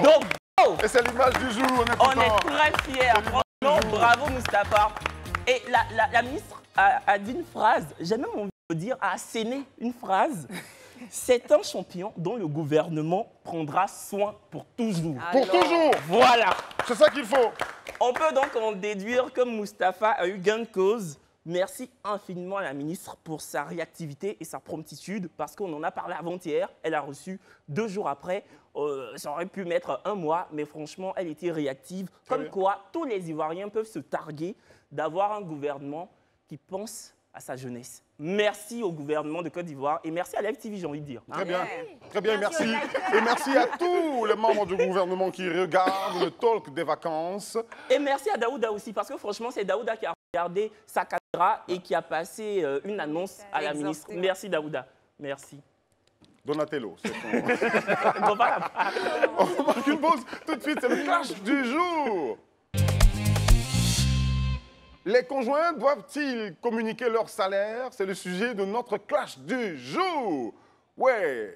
jour. Et c'est l'image du jour, on est très fiers. Franchement, bravo Moustapha. Et la ministre a dit une phrase, j'ai même envie de dire, a asséné une phrase. C'est un champion dont le gouvernement prendra soin pour toujours. Pour toujours. Voilà. C'est ça qu'il faut. On peut donc en déduire que Moustapha a eu gain de cause. Merci infiniment à la ministre pour sa réactivité et sa promptitude, parce qu'on en a parlé avant-hier. Elle a reçu 2 jours après. Ça aurait pu mettre 1 mois, mais franchement, elle était réactive. Comme quoi, tous les Ivoiriens peuvent se targuer d'avoir un gouvernement qui pense à sa jeunesse. Merci au gouvernement de Côte d'Ivoire et merci à Live TV, j'ai envie de dire. Très bien, très bien, merci. Et merci à tous les membres du gouvernement qui regardent le talk des vacances. Et merci à Daouda aussi, parce que franchement, c'est Daouda qui a regardé sa caméra et qui a passé une annonce à la ministre. Merci Daouda, merci. Donatello, c'est son... On va la part. On marque une pause tout de suite, c'est le clash du jour. Les conjoints doivent-ils communiquer leur salaire? C'est le sujet de notre clash du jour. Ouais.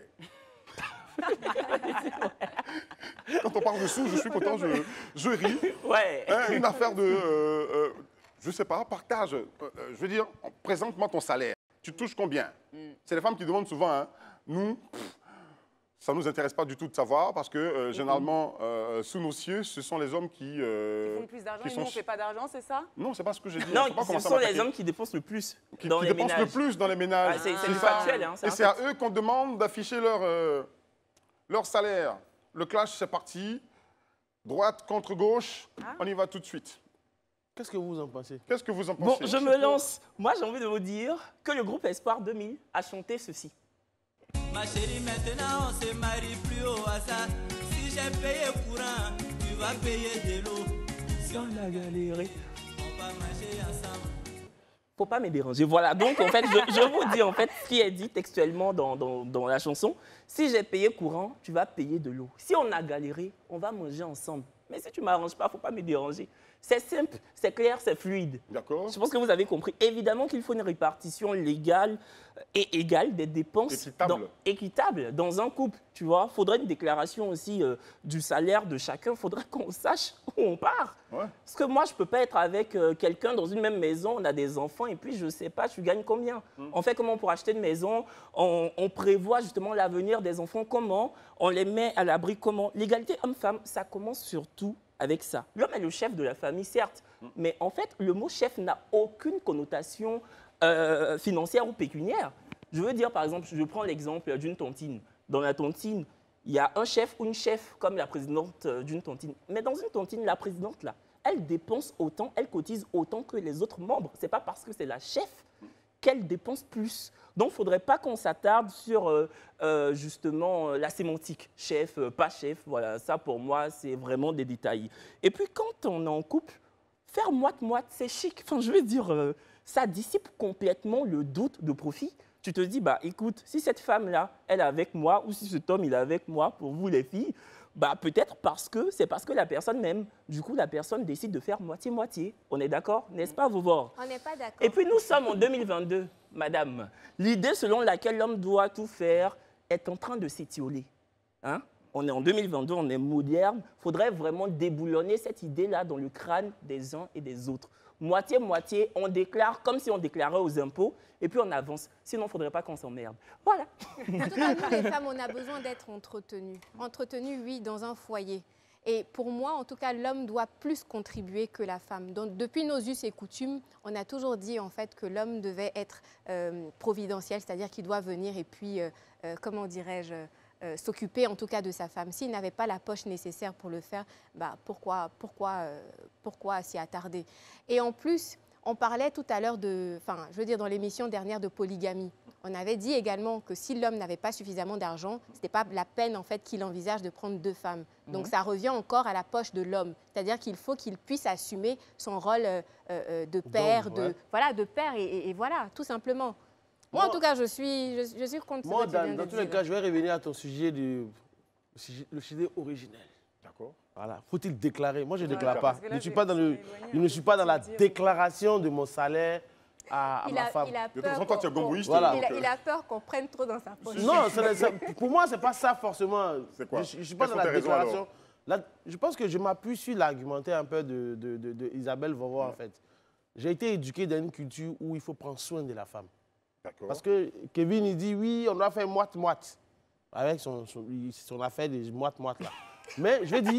Quand on parle de sous, je suis content, je ris. Ouais. Hein, une affaire de, je sais pas, partage. Je veux dire, présente-moi ton salaire. Tu touches combien? C'est les femmes qui demandent souvent. Hein. Nous, ça ne nous intéresse pas du tout de savoir parce que généralement, sous nos cieux, ce sont les hommes qui font plus d'argent et nous, on ne fait pas d'argent, c'est ça? Non, c'est pas ce que j'ai dit. Non, Faut pas ce commencer à sont les m'attaquer. hommes qui dépensent le plus Qui dans les dépensent ménages. le plus dans les ménages. Ah, c'est ça. factuel. Hein, Et c'est à eux qu'on demande d'afficher leur salaire. Le clash, c'est parti. Droite contre gauche. On y va tout de suite. Qu'est-ce que vous en pensez? Qu'est-ce que vous en Bon, pensez? je me lance. Moi, j'ai envie de vous dire que le groupe Espoir 2000 a chanté ceci. Ma chérie, maintenant on se marie plus au hasard. Si j'ai payé courant, tu vas payer de l'eau. Si on a galéré, on va marcher ensemble. Faut pas me déranger. Voilà, donc en fait, je vous dis en fait ce qui est dit textuellement dans la chanson. Si j'ai payé courant, tu vas payer de l'eau. Si on a galéré, on va manger ensemble. Mais si tu m'arranges pas, faut pas me déranger. C'est simple, c'est clair, c'est fluide. D'accord. Je pense que vous avez compris. Évidemment qu'il faut une répartition légale et égale des dépenses. Équitable dans un couple, tu vois. Il faudrait une déclaration aussi du salaire de chacun. Il faudrait qu'on sache où on part. Ouais. Parce que moi, je ne peux pas être avec quelqu'un dans une même maison, on a des enfants, et puis je ne sais pas, tu gagnes combien. On fait comment pour acheter une maison? On prévoit justement l'avenir des enfants comment? On les met à l'abri comment? L'égalité homme-femme, ça commence surtout avec ça. L'homme est le chef de la famille, certes, mais en fait, le mot chef n'a aucune connotation financière ou pécuniaire. Je veux dire, par exemple, je prends l'exemple d'une tontine. Dans la tontine, il y a un chef ou une chef comme la présidente d'une tontine. Mais dans une tontine, la présidente, là, elle dépense autant, elle cotise autant que les autres membres. Ce n'est pas parce que c'est la chef qu'elle dépense plus. Donc, il ne faudrait pas qu'on s'attarde sur justement la sémantique. Chef, pas chef, voilà, ça pour moi, c'est vraiment des détails. Et puis, quand on est en couple, faire moite-moite, c'est chic. Enfin, je veux dire, ça dissipe complètement le doute de profit. Tu te dis, bah écoute, si cette femme-là, elle est avec moi, ou si cet homme, il est avec moi, pour vous les filles, bah peut-être parce que la personne m'aime. Du coup, la personne décide de faire moitié-moitié. On est d'accord, n'est-ce pas, Vauvor? On n'est pas d'accord. Et puis nous sommes en 2022, madame. L'idée selon laquelle l'homme doit tout faire est en train de s'étioler. Hein? On est en 2022, on est moderne. Il faudrait vraiment déboulonner cette idée-là dans le crâne des uns et des autres. Moitié-moitié, on déclare comme si on déclarait aux impôts, et puis on avance. Sinon, il ne faudrait pas qu'on s'emmerde. Voilà. En tout cas, nous, les femmes, on a besoin d'être entretenues. Entretenues, oui, dans un foyer. Et pour moi, en tout cas, l'homme doit plus contribuer que la femme. Donc, depuis nos us et coutumes, on a toujours dit en fait que l'homme devait être providentiel, c'est-à-dire qu'il doit venir et puis, comment dirais-je, s'occuper en tout cas de sa femme. S'il n'avait pas la poche nécessaire pour le faire, bah, pourquoi s'y attarder? Et en plus, on parlait tout à l'heure dans l'émission dernière de polygamie. On avait dit également que si l'homme n'avait pas suffisamment d'argent, ce n'était pas la peine en fait qu'il envisage de prendre 2 femmes. Donc ça revient encore à la poche de l'homme. C'est-à-dire qu'il faut qu'il puisse assumer son rôle de père, de père et voilà, tout simplement. Moi, en tout cas, je suis contre ce que tu viens de dire. Dans tous les cas, je vais revenir à ton sujet, le sujet originel. D'accord. Voilà. Faut-il déclarer? Moi, je ne déclare pas. Là, je ne suis pas dans la déclaration de mon salaire à ma femme. De toute façon, toi, tu es gomboïste. Voilà. Il a peur qu'on prenne trop dans sa poche. Non, pour moi, ce n'est pas ça forcément. C'est quoi? Je ne suis pas dans la déclaration. Là, je pense que je m'appuie sur l'argumentaire un peu de Isabelle Vauvor, en fait. J'ai été éduqué dans une culture où il faut prendre soin de la femme. Parce que Kevin, il dit, oui, on doit faire moite-moite. Avec son affaire des moite-moite, là. Mais je dis,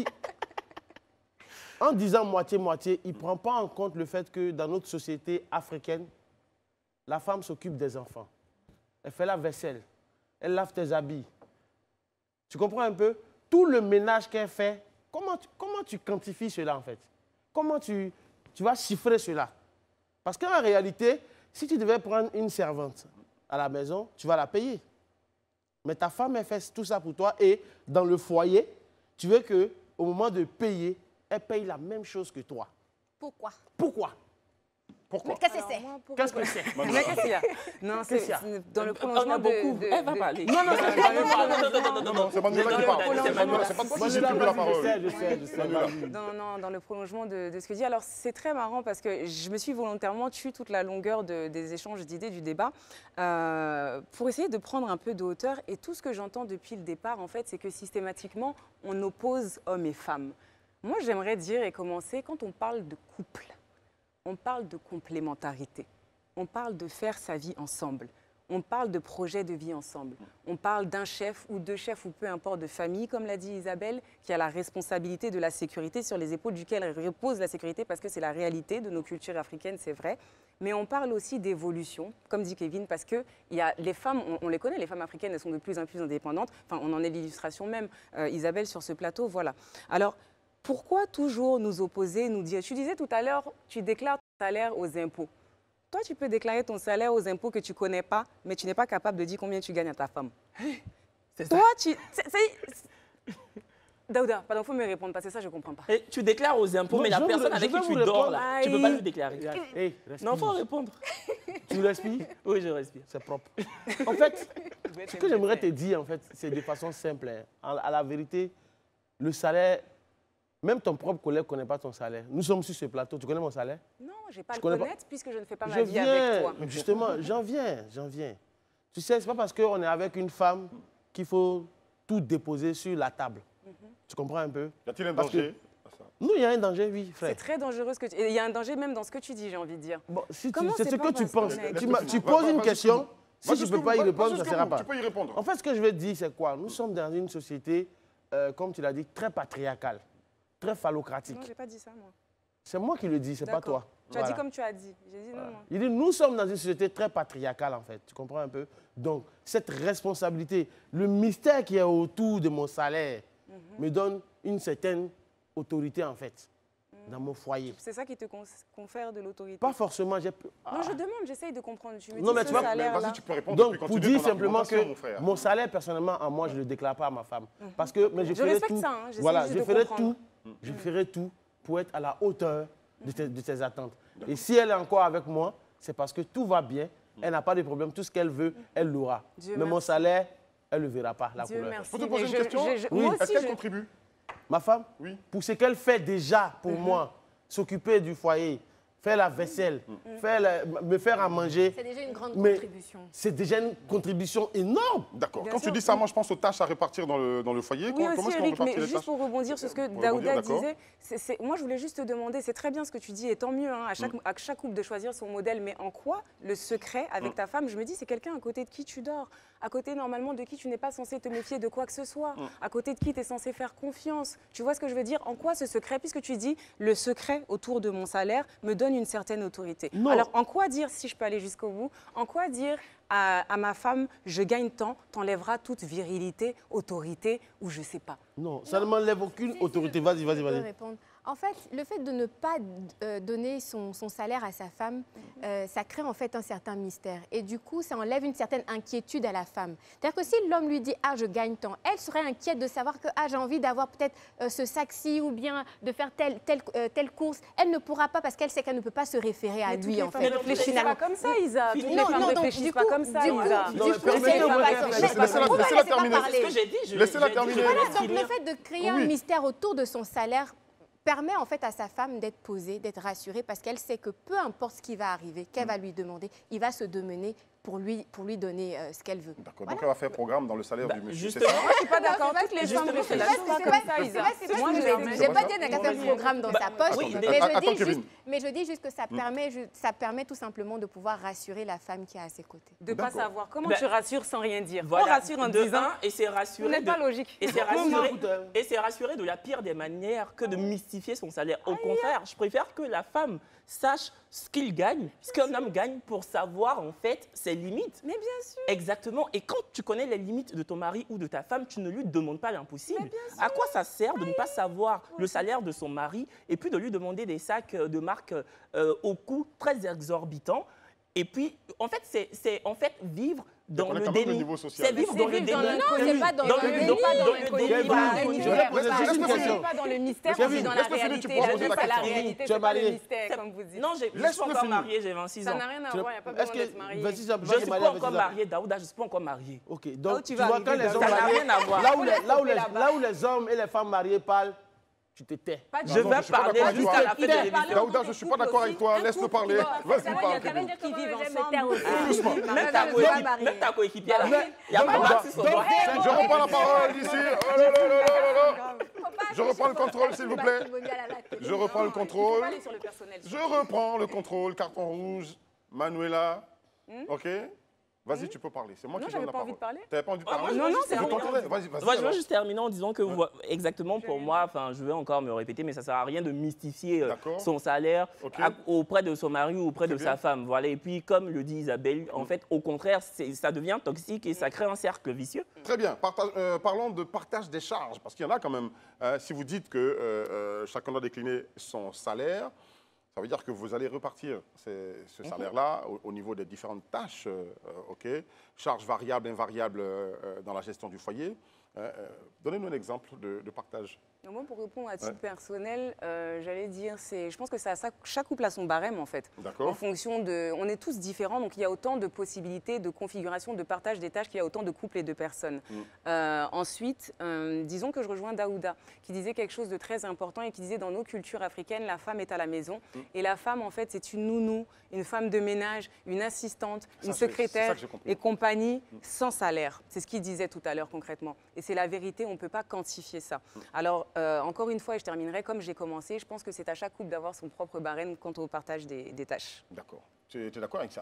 en disant moitié-moitié, il ne prend pas en compte le fait que dans notre société africaine, la femme s'occupe des enfants. Elle fait la vaisselle. Elle lave tes habits. Tu comprends un peu? Tout le ménage qu'elle fait, comment tu quantifies cela, en fait? Comment tu vas chiffrer cela? Parce qu'en réalité, si tu devais prendre une servante à la maison, tu vas la payer. Mais ta femme, elle fait tout ça pour toi. Et dans le foyer, tu veux qu'au moment de payer, elle paye la même chose que toi. Pourquoi? Pourquoi? Pourquoi? Qu'est-ce que c'est? Qu'est-ce que c'est? Mais qu'est-ce qu'il y a? Non, c'est dans le prolongement On a beaucoup. Elle va parler. Non, c'est Manuela qui parle. C'est pas toi qui supprime la parole. Je sais. Dans le prolongement de ce que dit. Alors, c'est très marrant parce que je me suis volontairement tue toute la longueur des échanges d'idées, du débat, pour essayer de prendre un peu de hauteur. Et tout ce que j'entends depuis le départ, en fait, c'est que systématiquement, on oppose hommes et femmes. Moi, j'aimerais dire et commencer, quand on parle de couple, on parle de complémentarité, on parle de faire sa vie ensemble, on parle de projet de vie ensemble, on parle d'un chef ou deux chefs ou peu importe de famille, comme l'a dit Isabelle, qui a la responsabilité de la sécurité sur les épaules duquel repose la sécurité parce que c'est la réalité de nos cultures africaines, c'est vrai. Mais on parle aussi d'évolution, comme dit Kevin, parce que les femmes, on les connaît, les femmes africaines, elles sont de plus en plus indépendantes. Enfin, on en est l'illustration même, Isabelle, sur ce plateau, voilà. Alors, pourquoi toujours nous opposer, nous dire... Tu disais tout à l'heure, tu déclares ton salaire aux impôts. Toi, tu peux déclarer ton salaire aux impôts que tu ne connais pas, mais tu n'es pas capable de dire combien tu gagnes à ta femme. Toi, tu... Daouda, pardon, il faut me répondre, parce que ça, je ne comprends pas. Et tu déclares aux impôts, mais la personne avec qui tu dors, là, tu ne peux pas lui déclarer. Hey, non, il faut répondre. Tu respires? Oui, je respire. C'est propre. En fait, ce que j'aimerais te dire, en fait, c'est de façon simple. Hein. À la vérité, le salaire... Même ton propre collègue ne connaît pas ton salaire. Nous sommes sur ce plateau. Tu connais mon salaire? Non, je n'ai pas le connaître puisque je ne fais pas ma vie viens, avec toi. Justement, j'en viens. Tu sais, ce n'est pas parce qu'on est avec une femme qu'il faut tout déposer sur la table. Tu comprends un peu? Y a-t-il un danger? Nous, il y a un danger, oui, frère. C'est très dangereux. Il y a un danger même dans ce que tu dis, j'ai envie de dire. Bon, si c'est ce que tu penses. Tu poses une question. Si tu ne peux pas y répondre, ça ne sera pas. Tu peux y répondre. En fait, ce que je veux dire, c'est quoi? Nous sommes dans une société, comme tu l'as dit, très patriarcale. Très phallocratique. Non, je n'ai pas dit ça, moi. C'est moi qui le dis, c'est pas toi. Tu as dit comme tu as dit. J'ai dit non, moi. Il dit, nous sommes dans une société très patriarcale, en fait. Tu comprends un peu? Donc, cette responsabilité, le mystère qui est autour de mon salaire me donne une certaine autorité, en fait, dans mon foyer. C'est ça qui te confère de l'autorité? Pas forcément. Non, je demande, j'essaye de comprendre. Tu me non, dis mais tu vois, vas-y, tu peux répondre. Donc, pour dire simplement que mon salaire, personnellement, à moi, je ne le déclare pas à ma femme. Parce que mais je ferai tout. Ça, hein, voilà, je ferai tout. Je ferai tout pour être à la hauteur de tes attentes. Et si elle est encore avec moi, c'est parce que tout va bien, elle n'a pas de problème, tout ce qu'elle veut, elle l'aura. Mais mon salaire, elle ne le verra pas, la couleur. Merci. Je peux te poser une question? Oui. Est-ce qu'elle contribue? Ma femme? Oui. Pour ce qu'elle fait déjà pour moi, s'occuper du foyer, faire la vaisselle, me faire à manger. C'est déjà une grande contribution. C'est déjà une contribution énorme. D'accord. Quand tu dis ça, moi, je pense aux tâches à répartir dans le foyer. Oui, Comment aussi, est-ce qu'on Eric, répartit mais les juste tâches? pour rebondir sur ce que Daouda disait, moi, je voulais juste te demander, c'est très bien ce que tu dis, et tant mieux, hein, à chaque couple de choisir son modèle, mais en quoi le secret avec ta femme, je me dis, c'est quelqu'un à côté de qui tu dors, à côté, normalement, de qui tu n'es pas censé te méfier de quoi que ce soit, à côté de qui tu es censé faire confiance. Tu vois ce que je veux dire? En quoi ce secret, puisque tu dis, le secret autour de mon salaire me donne une certaine autorité. Non. Alors, en quoi dire, si je peux aller jusqu'au bout, en quoi dire à ma femme, je gagne tant, t'enlèveras toute virilité, autorité, ou je sais pas? Non, ça ne m'enlève aucune autorité. Vas-y. En fait, le fait de ne pas donner son salaire à sa femme, ça crée en fait un certain mystère. Et du coup, ça enlève une certaine inquiétude à la femme. C'est-à-dire que si l'homme lui dit « Ah, je gagne tant », elle serait inquiète de savoir que « Ah, j'ai envie d'avoir peut-être ce sac-ci ou bien de faire telle course ». Elle ne pourra pas parce qu'elle sait qu'elle ne peut pas se référer à lui, en fait. Mais réfléchis pas comme ça, Isa. Toutes les femmes réfléchissent pas comme ça, Isa. Laissez-la terminer. Laissez-la terminer. Donc, le fait de créer un mystère autour de son salaire permet en fait à sa femme d'être posée, d'être rassurée, parce qu'elle sait que peu importe ce qui va arriver, qu'elle va lui demander, il va se démener pour lui donner ce qu'elle veut. D'accord, donc elle va faire programme dans le salaire du monsieur. Justement, moi je suis pas d'accord. Toutes les femmes réfléchissent pas comme ça, Isa. Moi, je n'ai pas dit qu'elle a fait un programme dans sa poche, mais je dis juste que ça permet tout simplement de pouvoir rassurer la femme qui est à ses côtés. De ne pas savoir comment tu rassures sans rien dire. Voilà, on rassure en disant, et c'est rassuré. Ce n'est pas logique. Et c'est rassuré de la pire des manières que de mystifier son salaire. Au contraire, je préfère que la femme sache ce qu'il gagne, ce qu'un homme gagne, pour savoir en fait ses limites. Mais bien sûr. Exactement. Et quand tu connais les limites de ton mari ou de ta femme, tu ne lui demandes pas l'impossible. À quoi ça sert de ne pas savoir le salaire de son mari et puis de lui demander des sacs de marque au coût très exorbitant? Et puis, en fait, c'est en fait vivre dans le quand même déni. le niveau social. C'est vivre dans le déni. Non, c'est pas dans le déni. Je ne suis pas dans le mystère, je suis dans la réalité. C'est la réalité, c'est pas le mystère, comme vous dites. Non, je ne suis pas encore mariée, j'ai 26 ans. Ça n'a rien à voir, il n'y a pas besoin d'être marié. Je ne suis pas encore mariée, Daouda, je ne suis pas encore mariée. Ok, donc tu tu vas vois, quand arriver, les hommes ça n'a mariés, rien à voir. là où les hommes et les femmes mariées parlent, tu te tais. Je vais parler jusqu'à la fin de l'émission. Daouda, je ne suis pas d'accord avec toi. Laisse-le parler. Vas-y, parle. Qui vivent ensemble. Même ta coéquipière, il n'y a pas de racisme sur toi. Je reprends la parole ici. Oh là là là là là. Je reprends le contrôle, s'il vous plaît. Je reprends le contrôle. Je reprends le contrôle. Carton rouge. Manuela. OK? Vas-y, tu peux parler. C'est moi qui donne la parole. Tu n'avais pas envie de parler? Non, c'est Vas-y. Moi, je veux juste terminer en disant que, exactement, pour moi, enfin, je vais encore me répéter, mais ça ne sert à rien de mystifier son salaire auprès de son mari ou auprès de sa femme. Voilà. Et puis, comme le dit Isabelle, en fait, au contraire, ça devient toxique et ça crée un cercle vicieux. Très bien. Parlons de partage des charges, parce qu'il y en a quand même. Si vous dites que chacun doit décliner son salaire, ça veut dire que vous allez repartir ce salaire-là au niveau des différentes tâches, OK? Charges variables, invariables dans la gestion du foyer. Donnez-nous un exemple de partage. Moi, pour répondre à titre personnel, j'allais dire, je pense que chaque couple a son barème, en fait. En fonction de... On est tous différents, donc il y a autant de possibilités, de configuration, de partage des tâches qu'il y a autant de couples et de personnes. Ensuite, disons que je rejoins Daouda, qui disait quelque chose de très important et qui disait, dans nos cultures africaines, la femme est à la maison. Et la femme, en fait, c'est une nounou, une femme de ménage, une assistante, une secrétaire et compagnie, sans salaire. C'est ce qu'il disait tout à l'heure, concrètement. Et c'est la vérité, on ne peut pas quantifier ça. Alors, encore une fois, et je terminerai comme j'ai commencé, je pense que c'est à chaque couple d'avoir son propre barème quant au partage des tâches. D'accord. Tu es d'accord avec ça?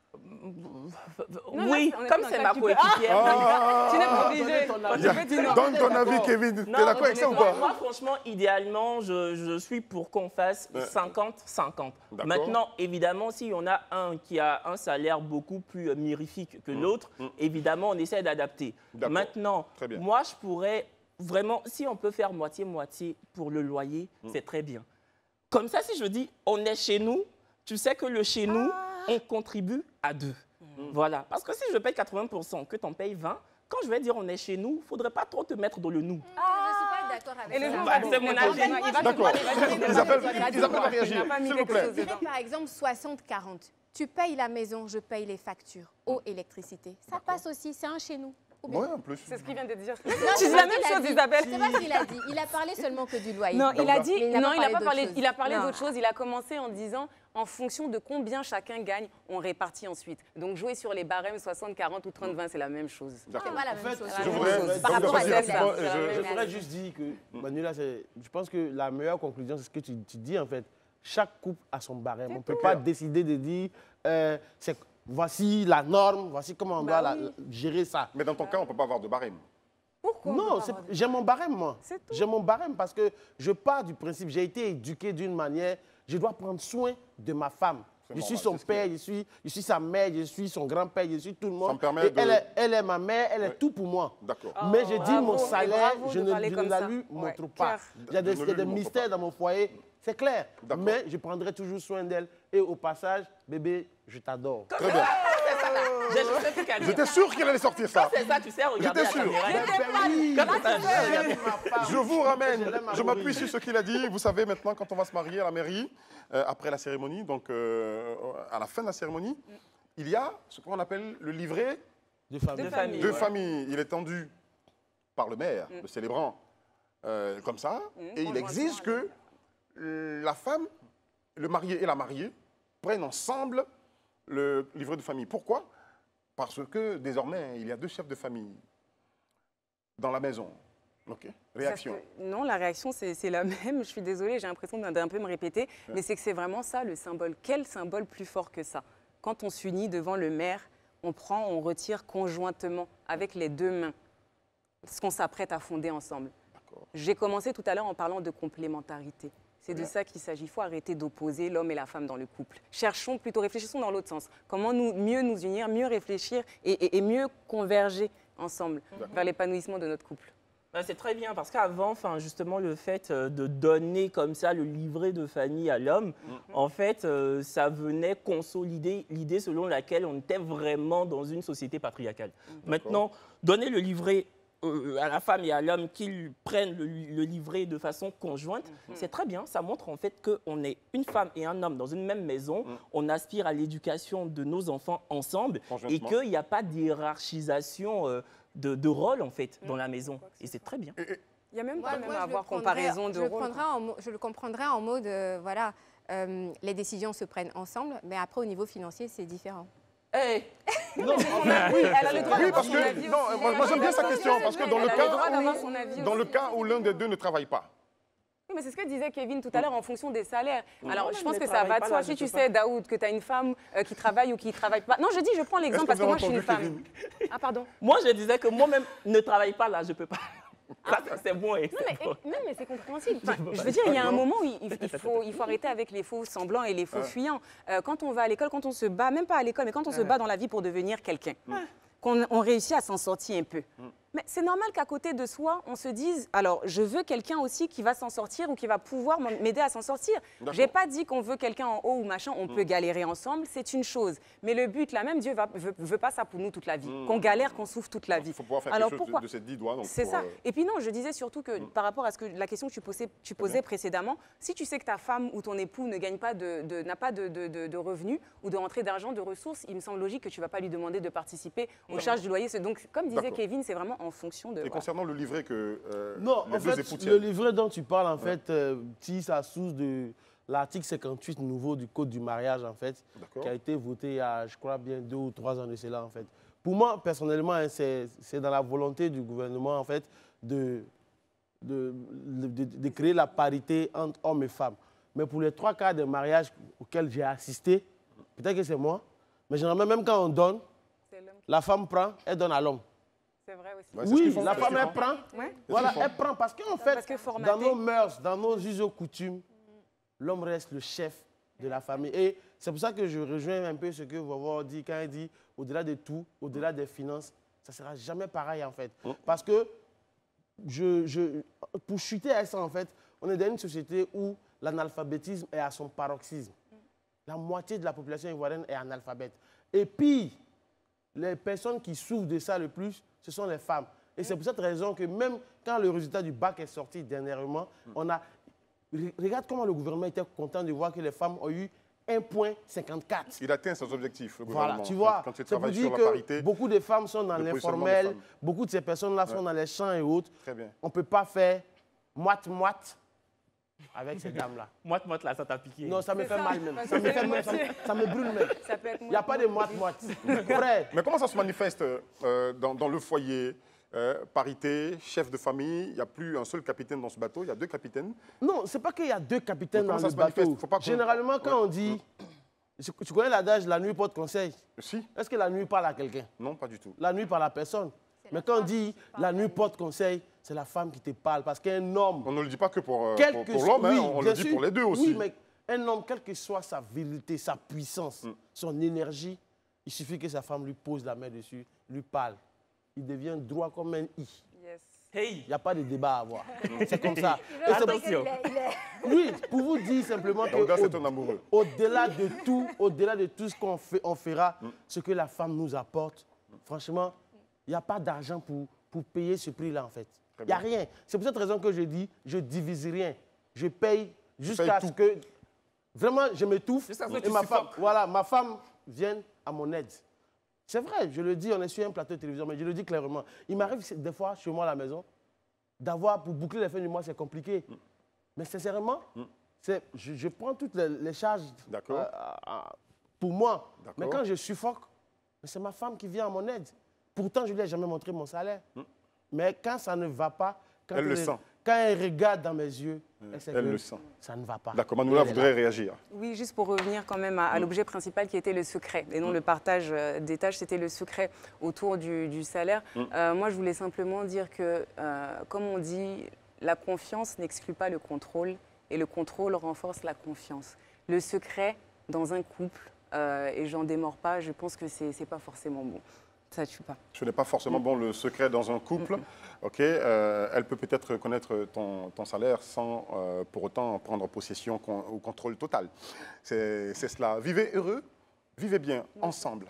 Oui, comme c'est ma coéquipière. Tu n'es pas obligé. Donne ton avis, Kevin. Tu es d'accord avec ça ou pas? Moi, franchement, idéalement, je suis pour qu'on fasse 50-50. Maintenant, évidemment, s'il y en a un qui a un salaire beaucoup plus mirifique que l'autre, évidemment, on essaie d'adapter. Maintenant, moi, je pourrais vraiment, si on peut faire moitié-moitié pour le loyer, c'est très bien. Comme ça, si je dis, on est chez nous, tu sais que le chez nous, on contribue à 2. Voilà. Parce que si je paye 80%, que tu en payes 20%, quand je vais dire on est chez nous, il ne faudrait pas trop te mettre dans le nous. Je ne suis pas d'accord avec ça. C'est mon avis. D'accord. Isabelle va réagir, s'il vous plaît. Je fais par exemple 60-40. Tu payes la maison, je paye les factures, eau, électricité. Ça passe aussi, c'est un chez nous. Oui, en plus. C'est ce qu'il vient de dire. Non, tu dis la même chose, Isabelle. C'est pas ce qu'il a dit. Il a parlé seulement que du loyer. Non, il a dit. Non, il n'a pas parlé. Il a parlé Non. d'autre chose. Il a commencé en disant, en fonction de combien chacun gagne, on répartit ensuite. Donc jouer sur les barèmes 60-40 ou 30-20, c'est la même chose. C'est pas la même chose. Je voudrais juste dire que, Manuela, je pense que la meilleure conclusion, c'est ce que tu dis en fait. Chaque couple a son barème. On ne peut pas décider de dire, voici la norme, voici comment on doit gérer ça. Mais dans ton cas, on ne peut pas avoir de barème. Pourquoi? Non, j'ai mon barème, moi. J'ai mon barème parce que je pars du principe, j'ai été éduqué d'une manière, je dois prendre soin de ma femme. Je suis son père, je suis sa mère, je suis son grand-père, je suis tout le monde. Elle est ma mère, elle est tout pour moi. D'accord. Mais je dis mon salaire, je ne la lui montre pas. Il y a des mystères dans mon foyer, c'est clair. Mais je prendrai toujours soin d'elle. Et au passage, bébé, je t'adore. Très bien. J'étais sûr qu'il allait sortir ça. C'est ça, tu sais, regardez la caméra. Je vous ramène, je m'appuie sur ce qu'il a dit. Vous savez, maintenant, quand on va se marier à la mairie, après la cérémonie, donc à la fin de la cérémonie, il y a ce qu'on appelle le livret de famille. De famille. Il est tendu par le maire, le célébrant, comme ça, et il exige que la femme, le marié et la mariée prennent ensemble le livret de famille. Pourquoi? Parce que désormais, il y a 2 chefs de famille dans la maison. OK. Réaction? Non, la réaction, c'est la même. Je suis désolée, j'ai l'impression d'un peu me répéter. Mais c'est que c'est vraiment ça, le symbole. Quel symbole plus fort que ça? Quand on s'unit devant le maire, on prend, on retire conjointement, avec les 2 mains, ce qu'on s'apprête à fonder ensemble. J'ai commencé tout à l'heure en parlant de complémentarité. C'est de ça qu'il s'agit. Il faut arrêter d'opposer l'homme et la femme dans le couple. Cherchons plutôt, réfléchissons dans l'autre sens. Comment mieux nous unir, mieux réfléchir et mieux converger ensemble vers l'épanouissement de notre couple. C'est très bien parce qu'avant, justement, le fait de donner comme ça le livret de famille à l'homme, en fait, ça venait consolider l'idée selon laquelle on était vraiment dans une société patriarcale. Maintenant, donner le livret à la femme et à l'homme qu'ils prennent le livret de façon conjointe, c'est très bien. Ça montre en fait qu'on est une femme et un homme dans une même maison. On aspire à l'éducation de nos enfants ensemble et qu'il n'y a pas d'hiérarchisation de rôle en fait dans la maison. Et c'est très bien. Il y a même pas à avoir comparaison de rôle. Je le comprendrais en mode, voilà, les décisions se prennent ensemble, mais après au niveau financier, c'est différent. Hey. Non, oui, parce que moi j'aime bien sa question, parce que dans le cas où l'un des deux ne travaille pas. Oui, mais c'est ce que disait Kevin tout à l'heure en fonction des salaires. Alors, je pense que ça va de soi. Si tu sais, Daoud, que tu as une femme qui travaille ou qui ne travaille pas. Non, je prends l'exemple parce que moi, je suis une femme. Ah, pardon. Moi, je disais que moi-même ne travaille pas là, je ne peux pas. C'est bon. Non, mais c'est compréhensible. Je veux dire, il y a un moment où il faut arrêter avec les faux semblants et les faux fuyants. Quand on va à l'école, quand on se bat, même pas à l'école, mais quand on se bat dans la vie pour devenir quelqu'un, qu'on réussit à s'en sortir un peu. Mais c'est normal qu'à côté de soi, on se dise, alors, je veux quelqu'un aussi qui va s'en sortir ou qui va pouvoir m'aider à s'en sortir. Je n'ai pas dit qu'on veut quelqu'un en haut ou machin, on peut galérer ensemble, c'est une chose. Mais le but, là même, Dieu ne veut pas ça pour nous toute la vie. Qu'on galère, qu'on souffre toute la vie. Il faut pouvoir faire quelque chose de ses 10 doigts. C'est ça. Et puis non, je disais surtout que par rapport à la question que tu posais précédemment, si tu sais que ta femme ou ton époux ne gagne pas n'a pas de revenus ou de rentrée d'argent, de ressources, il me semble logique que tu ne vas pas lui demander de participer aux charges du loyer. Donc, comme disait Kevin, c'est vraiment en fonction de... Et concernant le livret que non, les en deux fait, époux le livret dont tu parles, en fait, tire sa source de l'article 58 nouveau du Code du mariage, en fait, qui a été voté il y a, je crois, bien 2 ou 3 ans de cela, en fait. Pour moi, personnellement, hein, c'est dans la volonté du gouvernement, en fait, de créer la parité entre hommes et femmes. Mais pour les 3 cas de mariage auxquels j'ai assisté, peut-être que c'est moi, mais généralement, même quand on donne, la femme prend, elle donne à l'homme. C'est vrai aussi. Oui, la femme, elle prend. Voilà, elle prend. Parce qu'en fait, dans nos mœurs, dans nos us et coutumes, l'homme reste le chef de la famille. Et c'est pour ça que je rejoins un peu ce que Vovo dit quand il dit, au-delà de tout, au-delà des finances, ça ne sera jamais pareil, en fait. Parce que, pour chuter à ça, en fait, on est dans une société où l'analphabétisme est à son paroxysme. La moitié de la population ivoirienne est analphabète. Et puis, les personnes qui souffrent de ça le plus, ce sont les femmes. Et c'est pour cette raison que même quand le résultat du bac est sorti dernièrement, on a... Regarde comment le gouvernement était content de voir que les femmes ont eu 1,54. Il atteint ses objectifs, le gouvernement. Voilà, tu vois, quand il c'est pour travaille dire sur la que parité, beaucoup de femmes sont dans l'informel, beaucoup de ces personnes-là sont dans les champs et autres. Très bien. On ne peut pas faire moite-moite avec ces dames-là. Moite-moite, là, ça t'a piqué. Non, ça me fait mal même. Ça me brûle même. Il n'y a pas de moite-moite. Mais comment ça se manifeste dans le foyer? Parité, chef de famille, il n'y a plus un seul capitaine dans ce bateau, il y a 2 capitaines. Non, ce n'est pas qu'il y a 2 capitaines dans le bateau. Généralement, quand on dit... Tu connais l'adage, la nuit porte conseil? Si. Est-ce que la nuit parle à quelqu'un? Non, pas du tout. La nuit parle à personne. Mais quand on dit la nuit porte conseil, c'est la femme qui te parle. Parce qu'un homme... On ne le dit pas que pour l'homme, hein, on le dit pour les deux aussi. Oui, mais un homme, quelle que soit sa virilité, sa puissance, son énergie, il suffit que sa femme lui pose la main dessus, lui parle. Il devient droit comme un i. Il n'y a pas de débat à avoir. C'est comme ça. Attention. Oui, pour vous dire simplement que au-delà de tout ce qu'on fait, on fera, ce que la femme nous apporte, franchement, il n'y a pas d'argent pour payer ce prix-là, en fait. Il n'y a rien. C'est pour cette raison que je dis, je ne divise rien. Je paye jusqu'à ce que... Vraiment, je m'étouffe. Et ma femme vienne à mon aide. C'est vrai, je le dis, on est sur un plateau de télévision, mais je le dis clairement. Il m'arrive des fois, chez moi à la maison, d'avoir, pour boucler les fins du mois, c'est compliqué. Mais sincèrement, je prends toutes les charges pour moi. Mais quand je suffoque, c'est ma femme qui vient à mon aide. Pourtant, je ne lui ai jamais montré mon salaire. Mais quand ça ne va pas, quand elle regarde dans mes yeux, elle le sent. Ça ne va pas. D'accord, Manoula voudrait réagir. Oui, juste pour revenir quand même à l'objet principal qui était le secret, et non le partage des tâches, c'était le secret autour du salaire. Moi, je voulais simplement dire que, comme on dit, la confiance n'exclut pas le contrôle, et le contrôle renforce la confiance. Le secret, dans un couple, et j'en démords pas, je pense que c'est pas forcément bon. Ça tue pas. Ce n'est pas forcément bon le secret dans un couple. Ok, elle peut peut-être connaître ton salaire sans pour autant prendre possession ou contrôle total. C'est cela. Vivez heureux, vivez bien ensemble,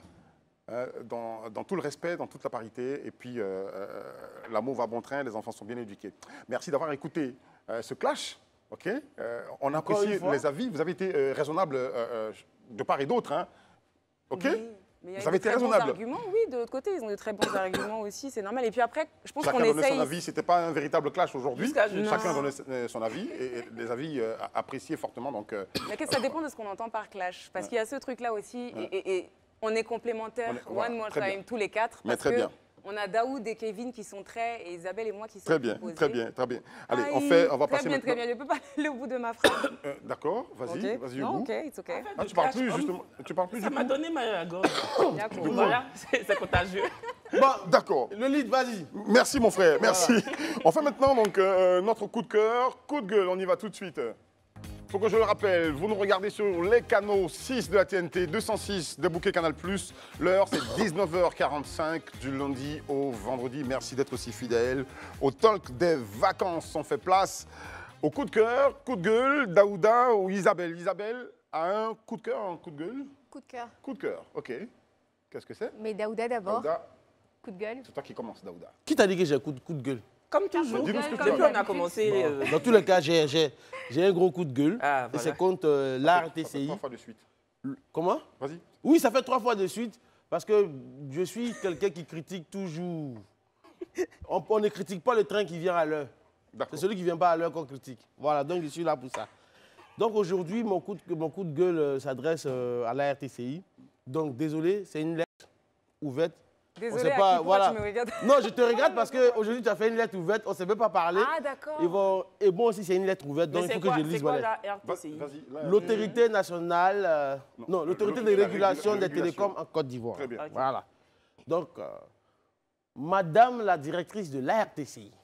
dans tout le respect, dans toute la parité. Et puis, l'amour va bon train, les enfants sont bien éduqués. Merci d'avoir écouté ce clash. Ok, on a apprécié les avis. Vous avez été raisonnable de part et d'autre. Hein. Ok. Oui. Mais Vous avez été raisonnable. Très bons arguments, oui, de l'autre côté, ils ont de très bons arguments aussi, c'est normal. Et puis après, je pense qu'on essaye... Chacun donnait son avis, ce n'était pas un véritable clash aujourd'hui. Chacun Non. donnait son avis et les avis appréciés fortement. Donc, Mais ça dépend de ce qu'on entend par clash, parce qu'il y a ce truc-là aussi, et on est complémentaires, one more time, tous les quatre, mais parce très bien. On a Daoud et Kevin qui sont très, et Isabelle et moi qui sont très bien, opposés. très bien, très bien. Allez, on va passer maintenant. Très bien, je ne peux pas aller au bout de ma phrase. D'accord, vas-y, vas-y, Hugo. Non, ok, it's ok. Ah, tu parles plus, justement. Tu parles plus Ça du m'a coup. donné mal à la gorge. D'accord. Voilà, c'est contagieux. Bon, d'accord. Le lead, vas-y. Merci, mon frère, merci. On fait maintenant donc, notre coup de cœur, coup de gueule, on y va tout de suite. Faut que je le rappelle, vous nous regardez sur les canaux 6 de la TNT, 206 de Bouquet Canal+. L'heure, c'est 19h45 du lundi au vendredi. Merci d'être aussi fidèles. Au talk des vacances, on fait place au coup de cœur, coup de gueule, Daouda ou Isabelle. Isabelle a un coup de cœur, un coup de gueule? Coup de cœur. Coup de cœur, ok. Qu'est-ce que c'est? Mais Daouda d'abord. Daouda, Coup de gueule. c'est toi qui commence, Daouda. Qui t'a dit que j'ai un coup de gueule? Comme toujours, Dis-nous ce que tu depuis as. on a commencé... Dans tous les cas, j'ai un gros coup de gueule. Ah, Et voilà. c'est contre Ça fait l'ARTCI. 3 fois de suite. Comment? Vas-y. Oui, ça fait 3 fois de suite parce que je suis quelqu'un qui critique toujours. On ne critique pas le train qui vient à l'heure. C'est celui qui ne vient pas à l'heure qu'on critique. Voilà, donc je suis là pour ça. Donc aujourd'hui, mon coup de gueule s'adresse à la RTCI. Donc désolé, c'est une lettre ouverte. Désolée, On sait à pas, qui, pourquoi voilà. tu me regardes? Non, je te regarde parce qu'aujourd'hui, tu as fait une lettre ouverte. On ne s'est même pas parlé. Ah, d'accord. Et bon aussi, c'est une lettre ouverte, donc il faut que je lise ma lettre. la RTCI? Vas-y. L'autorité nationale, non, l'autorité de régulation des télécoms en Côte d'Ivoire. Très bien. Voilà. Donc, Madame la directrice de l'ARTCI,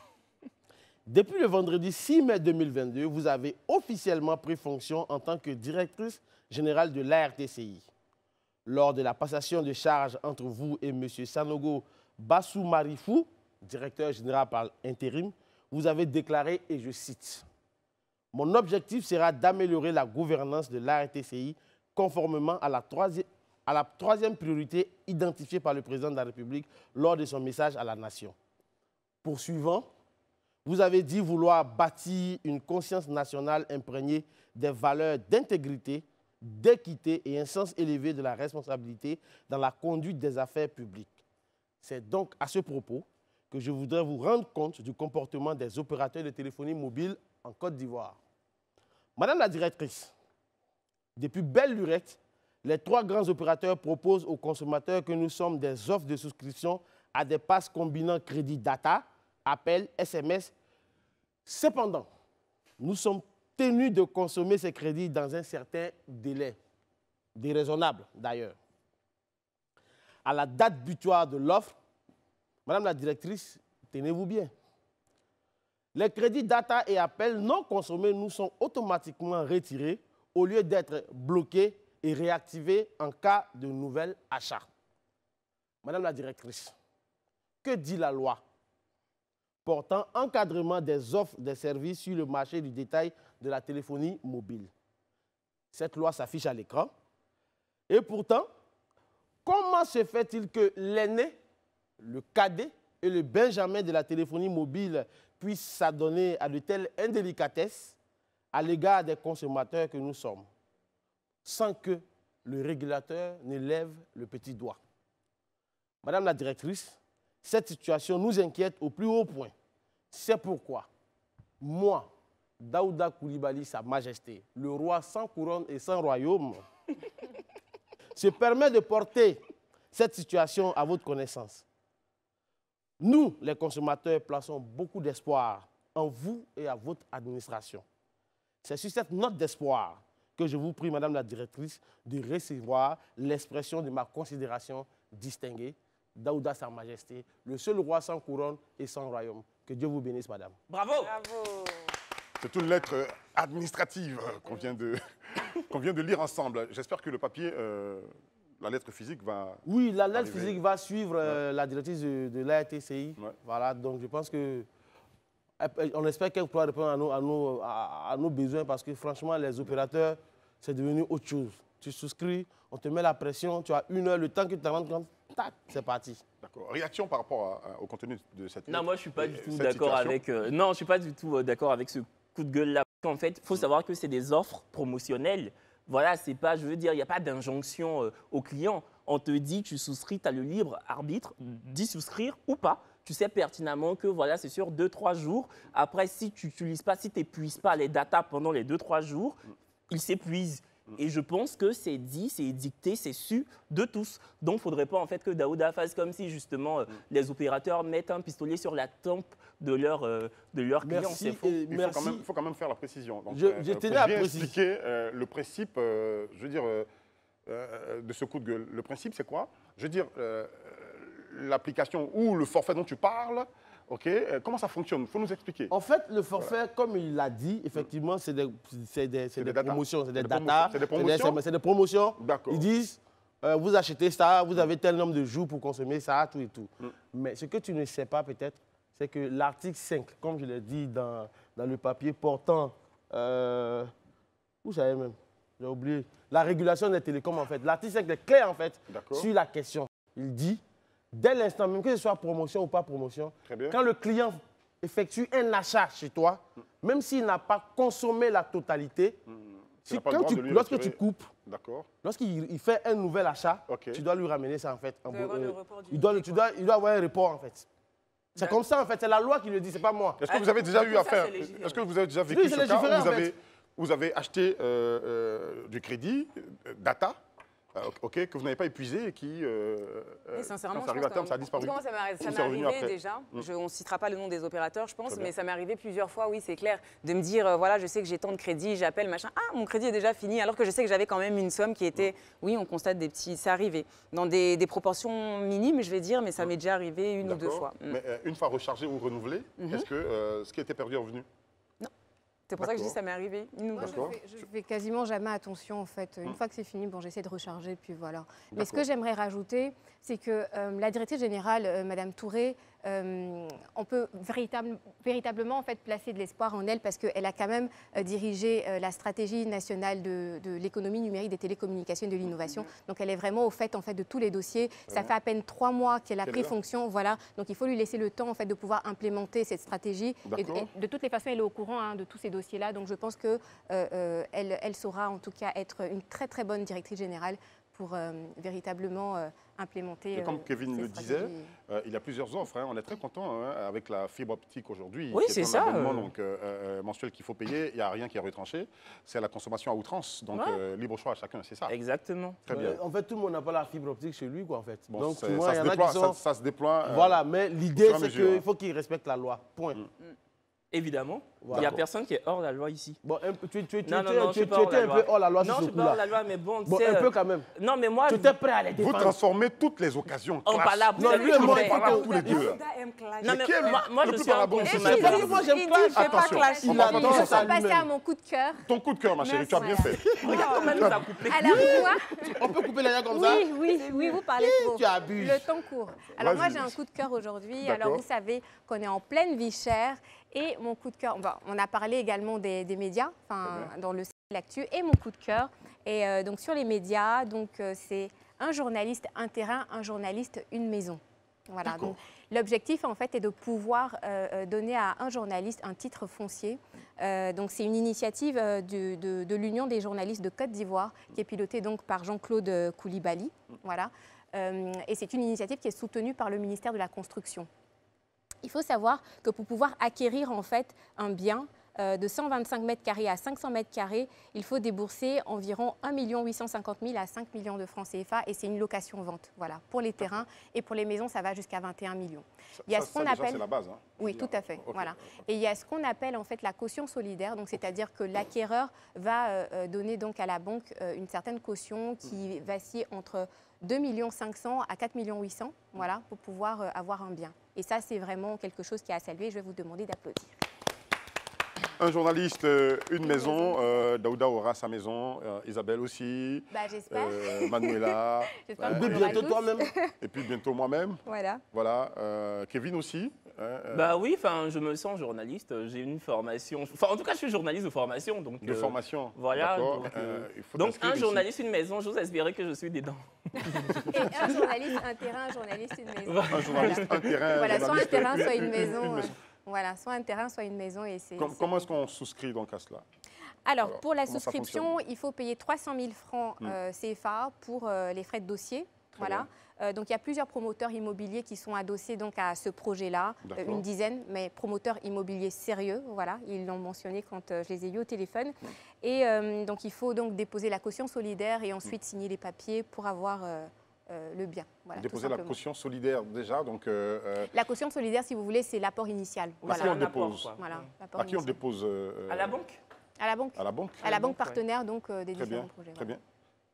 depuis le vendredi 6 mai 2022, vous avez officiellement pris fonction en tant que directrice générale de l'ARTCI. Lors de la passation de charges entre vous et M. Sanogo Bassou Marifou, directeur général par intérim, vous avez déclaré, et je cite, « Mon objectif sera d'améliorer la gouvernance de l'ARTCI conformément à la troisième priorité identifiée par le président de la République lors de son message à la nation. » Poursuivant, vous avez dit vouloir bâtir une conscience nationale imprégnée des valeurs d'intégrité, d'équité et un sens élevé de la responsabilité dans la conduite des affaires publiques. C'est donc à ce propos que je voudrais vous rendre compte du comportement des opérateurs de téléphonie mobile en Côte d'Ivoire. Madame la directrice, depuis belle lurette, les 3 grands opérateurs proposent aux consommateurs que nous sommes des offres de souscription à des passes combinant crédit data, appels, SMS. Cependant, nous sommes tenus de consommer ces crédits dans un certain délai, déraisonnable d'ailleurs. À la date butoir de l'offre, Madame la directrice, tenez-vous bien. Les crédits data et appels non consommés nous sont automatiquement retirés au lieu d'être bloqués et réactivés en cas de nouvel achat. Madame la directrice, que dit la loi portant encadrement des offres des services sur le marché du détail de la téléphonie mobile? Cette loi s'affiche à l'écran. Et pourtant, comment se fait-il que l'aîné, le cadet et le benjamin de la téléphonie mobile puissent s'adonner à de telles indélicatesses à l'égard des consommateurs que nous sommes, sans que le régulateur ne lève le petit doigt? Madame la directrice, cette situation nous inquiète au plus haut point. C'est pourquoi, moi, Daouda Coulibaly, Sa Majesté, le roi sans couronne et sans royaume, se permet de porter cette situation à votre connaissance. Nous, les consommateurs, plaçons beaucoup d'espoir en vous et à votre administration. C'est sur cette note d'espoir que je vous prie, Madame la directrice, de recevoir l'expression de ma considération distinguée. Daouda Sa Majesté, le seul roi sans couronne et sans royaume. Que Dieu vous bénisse, madame. Bravo. Bravo. C'est une lettre administrative qu'on vient de lire ensemble. J'espère que le papier la lettre physique va... Oui, la lettre arriver. physique va suivre la directrice de l'ARTCI. Ouais. Voilà, donc je pense que... On espère qu'elle pourra répondre à nos besoins parce que franchement, les opérateurs, c'est devenu autre chose. Tu souscris, on te met la pression, tu as 1 heure, le temps que tu te rendes compte, tac, c'est parti. D'accord. Réaction par rapport au contenu de cette lettre? Non, moi, je ne suis pas du tout cette d'accord situation? avec... non, je suis pas du tout d'accord avec ce coup de gueule-là. En fait, il faut savoir que c'est des offres promotionnelles. Voilà, c'est pas, je veux dire, il n'y a pas d'injonction au client. On te dit, tu souscris, tu as le libre arbitre d'y souscrire ou pas. Tu sais pertinemment que voilà, c'est sur 2-3 jours. Après, si tu n'utilises pas, si tu n'épuises pas les datas pendant les 2-3 jours, ils s'épuisent. Et je pense que c'est dit, c'est dicté, c'est su de tous. Donc, il ne faudrait pas en fait que Daouda fasse comme si justement les opérateurs mettent un pistolet sur la tempe de leurs clients. C'est faux. Il faut quand même faire la précision. Donc, je tenais à préciser. expliquer le principe, je veux dire, de ce coup de gueule. Le principe, c'est quoi? Je veux dire, l'application ou le forfait dont tu parles, ok, comment ça fonctionne? Il faut nous expliquer. En fait, le forfait, comme il l'a dit, effectivement, c'est des promotions, c'est des datas, c'est des promotions. c'est des promotions. D'accord. Ils disent, vous achetez ça, vous avez tel nombre de jours pour consommer ça, tout et tout. Mais ce que tu ne sais pas peut-être, c'est que l'article 5, comme je l'ai dit dans le papier portant, où j'avais même, j'ai oublié, la régulation des télécoms en fait. L'article 5 est clair en fait sur la question. Il dit, dès l'instant, même que ce soit promotion ou pas promotion, quand le client effectue un achat chez toi, même s'il n'a pas consommé la totalité, lorsque tu coupes, lorsqu'il fait un nouvel achat, tu dois lui ramener ça en fait. Il doit avoir un report en fait. C'est comme ça en fait, c'est la loi qui le dit, c'est pas moi. Est-ce que vous avez déjà eu affaire, est-ce que vous avez déjà vécu ce cas où vous avez acheté du crédit, data, que vous n'avez pas épuisé et qui, sincèrement, quand ça arrive à terme, ça a disparu. Moi, ça m'est arrivé déjà. On ne citera pas le nom des opérateurs, je pense, mais ça m'est arrivé plusieurs fois, oui, c'est clair, de me dire, voilà, je sais que j'ai tant de crédit, j'appelle, machin, ah, mon crédit est déjà fini, alors que je sais que j'avais quand même une somme qui était, oui, on constate des petits, c'est arrivé. Dans des proportions minimes, je vais dire, mais ça m'est déjà arrivé 1 ou 2 fois. Mais une fois rechargé ou renouvelé, est-ce que ce qui était perdu est revenu? C'est pour ça que je dis que ça m'est arrivé 1 ou 2 fois. Je fais quasiment jamais attention en fait. Une fois que c'est fini, bon, j'essaie de recharger, puis voilà. Mais ce que j'aimerais rajouter, c'est que la directrice générale, Madame Touré, on peut véritablement en fait placer de l'espoir en elle parce qu'elle a quand même dirigé la stratégie nationale de l'économie numérique, des télécommunications et de l'innovation. Donc elle est vraiment au fait, en fait de tous les dossiers. Ça fait à peine 3 mois qu'elle a pris fonction, voilà. Donc il faut lui laisser le temps en fait de pouvoir implémenter cette stratégie. Et de toutes les façons, elle est au courant de tous ces dossiers-là. Donc je pense que elle saura en tout cas être une très très bonne directrice générale pour véritablement implémenter. Et comme Kevin le disait, il y a plusieurs offres. On est très content avec la fibre optique aujourd'hui. Oui, c'est ça. Donc, mensuel qu'il faut payer, il n'y a rien qui est retranché. C'est la consommation à outrance. Donc, libre choix à chacun, c'est ça. Exactement. Très bien. En fait, tout le monde n'a pas la fibre optique chez lui, quoi, en fait. Bon, donc, ça se déploie. Voilà, mais l'idée, c'est qu'il faut qu'il respecte la loi. Point. Évidemment. Il n'y a personne qui est hors la loi ici. Bon, tu étais un peu hors la loi sur ce coup-là. Non, je suis pas hors la loi, mais bon, bon, un peu quand même. Non, mais moi... Tu étais prêt à les défendre. Vous transformez toutes les occasions. On parle là. Non, lui et moi, on parle tous les deux. Non, mais moi, je suis un consommateur. Moi, j'aime pas. Attention, on va passer à mon coup de cœur. Ton coup de cœur, ma chérie, tu as bien fait. Regarde comment elle nous a coupé. Alors, moi... On peut couper les gens comme ça? Oui, vous parlez trop. Tu abuses. Le temps court. Alors, moi, j'ai un coup de cœur aujourd'hui. Alors, vous savez qu'on est en pleine vie chère. Et mon coup de cœur, on a parlé également des médias, dans le l'actu, et mon coup de cœur. Et donc sur les médias, c'est un journaliste, un terrain, un journaliste, une maison. Voilà. L'objectif en fait est de pouvoir donner à un journaliste un titre foncier. Donc c'est une initiative de l'Union des journalistes de Côte d'Ivoire qui est pilotée donc par Jean-Claude Koulibaly. Voilà. Et c'est une initiative qui est soutenue par le ministère de la Construction. Il faut savoir que pour pouvoir acquérir en fait un bien de 125 mètres carrés à 500 mètres carrés, il faut débourser environ 1 850 000 à 5 millions de francs CFA et c'est une location-vente. Voilà, pour les terrains et pour les maisons, ça va jusqu'à 21 millions. Il y a ce qu'on appelle... c'est la base. Hein, oui, tout à fait. Voilà. Et il y a ce qu'on appelle en fait la caution solidaire, donc c'est-à-dire que l'acquéreur va donner donc à la banque une certaine caution qui vacille entre 2 500 000 à 4 800 000, voilà, pour pouvoir avoir un bien. Et ça, c'est vraiment quelque chose qui est à saluer. Je vais vous demander d'applaudir. Un journaliste, une maison. Daouda aura sa maison. Isabelle aussi. Bah, j'espère. Manuela. J'espère Et puis bientôt toi-même. Et puis bientôt moi-même. Voilà. Voilà. Kevin aussi. Bah oui, enfin, je me sens journaliste. J'ai une formation. Enfin, en tout cas, je suis journaliste de formation. Donc, de formation. Voilà. D'accord. Donc, Il faut donc t'inscrire un ici. journaliste, une maison, j'ose espérer que je suis dedans. Et un journaliste, un terrain, un journaliste, une maison. Un journaliste, un terrain. Voilà, soit un journaliste, terrain, soit une une maison. maison. Voilà, soit un terrain, soit une maison. Et c'est. Comment est-ce qu'on souscrit donc à cela? Alors, pour la comment ça souscription, il faut payer 300 000 francs CFA pour les frais de dossier. Voilà. Donc, il y a plusieurs promoteurs immobiliers qui sont adossés donc, à ce projet-là, une dizaine, mais promoteurs immobiliers sérieux. Voilà, ils l'ont mentionné quand je les ai eus au téléphone. Et donc, il faut donc déposer la caution solidaire et ensuite signer les papiers pour avoir le bien. Voilà, déposer la caution solidaire déjà. Donc, la caution solidaire, si vous voulez, c'est l'apport initial. Voilà. À qui on dépose? Voilà, à qui on dépose À la banque? À la banque. À la banque? À la banque partenaire donc, des très différents bien, projets. Très bien.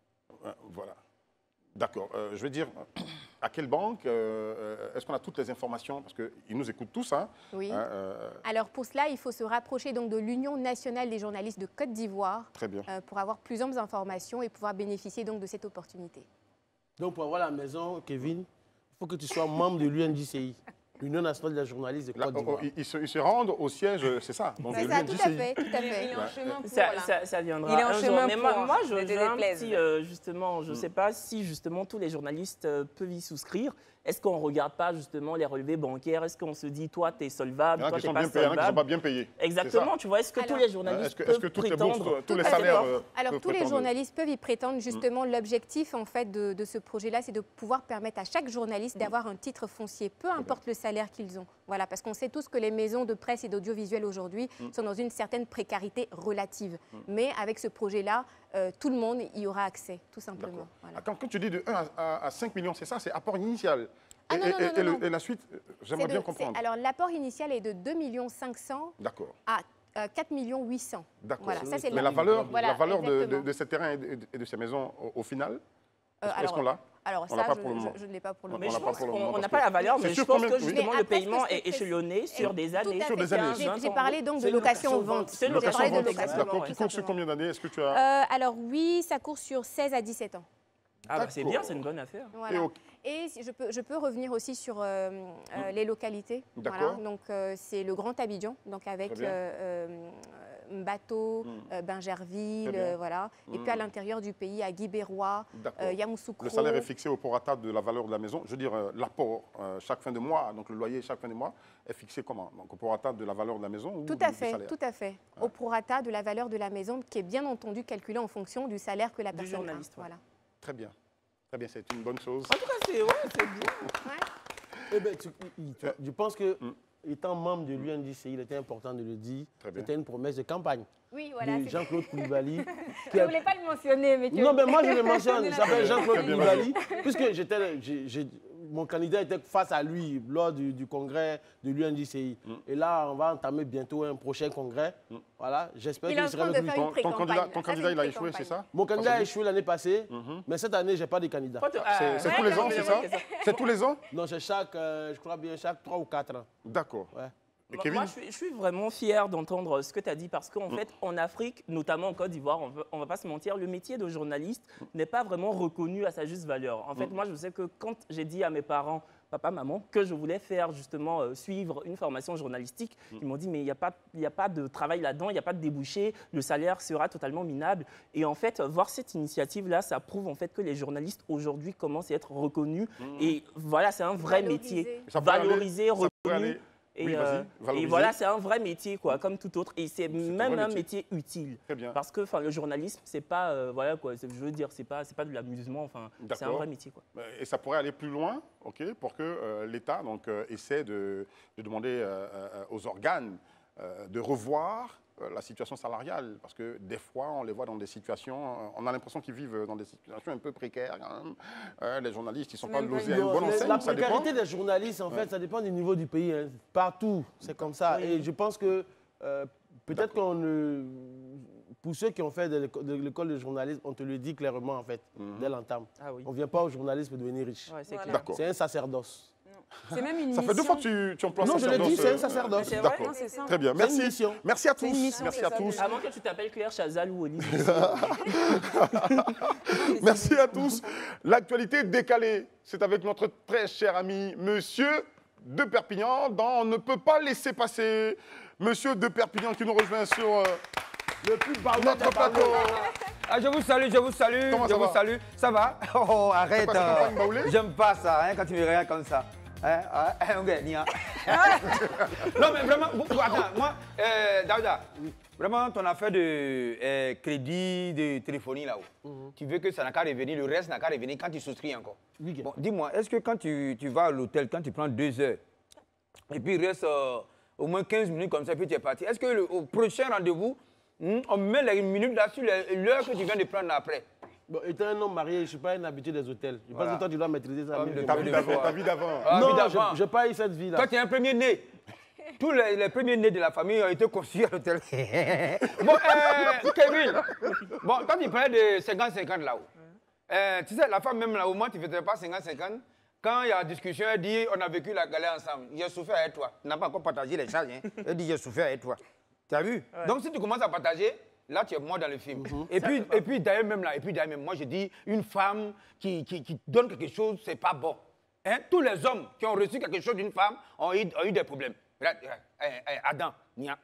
Voilà. D'accord. Je vais dire, à quelle banque? Est-ce qu'on a toutes les informations? Parce qu'ils nous écoutent tous. Hein. Oui. Alors, pour cela, il faut se rapprocher donc, de l'Union nationale des journalistes de Côte d'Ivoire pour avoir plusieurs informations et pouvoir bénéficier donc, de cette opportunité. Donc, pour avoir la maison, Kevin, il faut que tu sois membre de l'UNJCI, l'Union nationale des journalistes de Côte d'Ivoire. Ils se rendent au siège, c'est ça? Donc, ça, tout à fait, tout à fait. Il est en chemin pour, ça viendra. Il est en chemin mais pour moi, je ne veux te un déplaise. petit, justement, je ne sais pas si justement tous les journalistes peuvent y souscrire. Est-ce qu'on ne regarde pas justement les relevés bancaires? Est-ce qu'on se dit, toi, tu es solvable, toi, tu n'es pas solvable? Il y en a qui ne sont pas bien payés. Exactement, tu vois, est-ce que tous les journalistes peuvent prétendre? Tous les salaires Alors, tous les journalistes peuvent y prétendre. Justement, l'objectif, en fait, de ce projet-là, c'est de pouvoir permettre à chaque journaliste d'avoir un titre foncier, peu importe le salaire qu'ils ont. Voilà, parce qu'on sait tous que les maisons de presse et d'audiovisuel aujourd'hui sont dans une certaine précarité relative. Mais avec ce projet-là, tout le monde y aura accès, tout simplement. Voilà. Quand tu dis de 1 à 5 millions, c'est ça, c'est apport initial. Ah, non. Et la suite, j'aimerais bien comprendre. Alors, l'apport initial est de 2 500 000 à 4 800 000. D'accord. Voilà, ça, mais la valeur de ces terrains et de ces maisons, au final, est-ce qu'on l'a? Alors on ça, pas pour le moment. je ne l'ai pas pour le Mais moment. je pense qu'on n'a pas la valeur, mais je pense que justement le paiement est échelonné sur des années. Sur des années. J'ai parlé donc de location-vente. C'est location-vente, d'accord. Qui court sur combien d'années? Est-ce que tu as... Alors oui, ça court sur 16 à 17 ans. Ah bah c'est bien, c'est une bonne affaire. Voilà. Et je peux revenir aussi sur les localités. Voilà. Donc c'est le Grand Abidjan, donc avec Mbato, Bingerville, voilà. Et puis à l'intérieur du pays, à Guibérois, Yamoussoukro. Le salaire est fixé au prorata de la valeur de la maison. Je veux dire, l'apport chaque fin de mois, donc le loyer chaque fin de mois, est fixé comment? Donc au prorata de la valeur de la maison ou tout à fait, tout à fait. Au prorata de la valeur de la maison, qui est bien entendu calculé en fonction du salaire que la personne a. Voilà. Très bien. Très bien, c'est une bonne chose. En tout cas, c'est bien. Eh ben, je pense que, étant membre de l'UNJCI, il était important de le dire. C'était une promesse de campagne. Oui, voilà. De Jean-Claude Koulibaly. Je ne voulais pas le mentionner, mais Non, mais moi je le mentionne. Il s'appelle Jean-Claude Koulibaly. Puisque mon candidat était face à lui lors du congrès de l'UNJCI. Et là, on va entamer bientôt un prochain congrès. Voilà, j'espère qu'il sera le plus. Ton candidat, il a échoué, c'est ça? Mon candidat a échoué l'année passée, mais cette année, je n'ai pas de candidat. C'est tous les ans, c'est ça? C'est tous les ans? Non, c'est je crois bien, chaque 3 ou 4 ans. D'accord. Ouais. Moi, je suis vraiment fier d'entendre ce que tu as dit parce qu'en fait, en Afrique, notamment en Côte d'Ivoire, on ne va pas se mentir, le métier de journaliste n'est pas vraiment reconnu à sa juste valeur. En fait, moi, je sais que quand j'ai dit à mes parents, papa, maman, que je voulais faire justement suivre une formation journalistique, ils m'ont dit, mais il n'y a pas de travail là-dedans, il n'y a pas de débouché, le salaire sera totalement minable. Et en fait, voir cette initiative-là, ça prouve en fait que les journalistes aujourd'hui commencent à être reconnus. Et voilà, c'est un vrai métier. Valorisé, reconnu. Et voilà, c'est un vrai métier, quoi, comme tout autre. Et c'est même un métier utile. Très bien. Parce que le journalisme, c'est pas, voilà, quoi, je veux dire, c'est pas de l'amusement, enfin, c'est un vrai métier, quoi. Et ça pourrait aller plus loin, ok, pour que l'État essaie de demander aux organes de revoir la situation salariale, parce que des fois, on les voit dans des situations, on a l'impression qu'ils vivent dans des situations un peu précaires. Hein. Les journalistes, ils ne sont pas logés à une bonne enseigne. La précarité des journalistes, en fait, ça dépend du niveau du pays. Hein. Partout, c'est comme ça. Oui. Et je pense que peut-être qu'on ne... Pour ceux qui ont fait de l'école de journalisme, on te le dit clairement, en fait, dès l'entame. On ne vient pas au journalisme pour devenir riche. Ouais, c'est un sacerdoce. C'est même une Ça fait 2 fois que tu emploies Non, je l'ai dit, c'est un sacerdoce. sacerdoce. D'accord. Non, c'est ça. Très bien, C'est une merci. mission. Merci à C'est une tous. mission, Merci c'est à ça, tous. déjà. Avant que tu t'appelles Claire Chazal ou Olive. Merci à tous. L'actualité décalée, c'est avec notre très cher ami, Monsieur de Perpignan, dans On ne peut pas laisser passer. Monsieur de Perpignan qui nous rejoint sur Le plus baoulé notre plateau. Ah, je vous salue, je vous salue. Comment ça je vous va? salue. Ça va? Oh, arrête. pas ta campagne baoulée? J'aime pas ça, hein, quand tu me regardes comme ça. Hein, ok, Nia. Non, mais vraiment, attends, moi, Daouda, vraiment, ton affaire de crédit de téléphonie là-haut, tu veux que ça n'a qu'à revenir, le reste n'a qu'à revenir quand tu souscris encore. Oui. Bon, dis-moi, est-ce que quand tu vas à l'hôtel, quand tu prends 2 heures, et puis il reste au moins 15 minutes comme ça, puis tu es parti, est-ce que au prochain rendez-vous, on met les minutes là sur l'heure que tu viens de prendre après? Bon, étant un homme marié, je ne suis pas un habitué des hôtels. Je pense que toi, tu dois maîtriser ça. Homme de Ta vie d'avant. Non, je n'ai pas eu cette vie-là. Toi, tu es un premier né. Tous les premiers nés de la famille ont été conçus à l'hôtel. Bon, Kevin, bon, toi, tu parlais de 50-50 là-haut. Tu sais, la femme, même là, au moins, tu ne faisais pas 50-50. Quand il y a discussion, elle dit on a vécu la galère ensemble. J'ai souffert avec toi. Tu n'as pas encore partagé les charges. Hein. Elle dit j'ai souffert avec toi. Tu as vu? Ouais. Donc, si tu commences à partager, là, tu es mort dans le film. Et puis d'ailleurs, même là, moi, je dis, une femme qui donne quelque chose, c'est pas bon. Hein? Tous les hommes qui ont reçu quelque chose d'une femme ont eu des problèmes. Adam,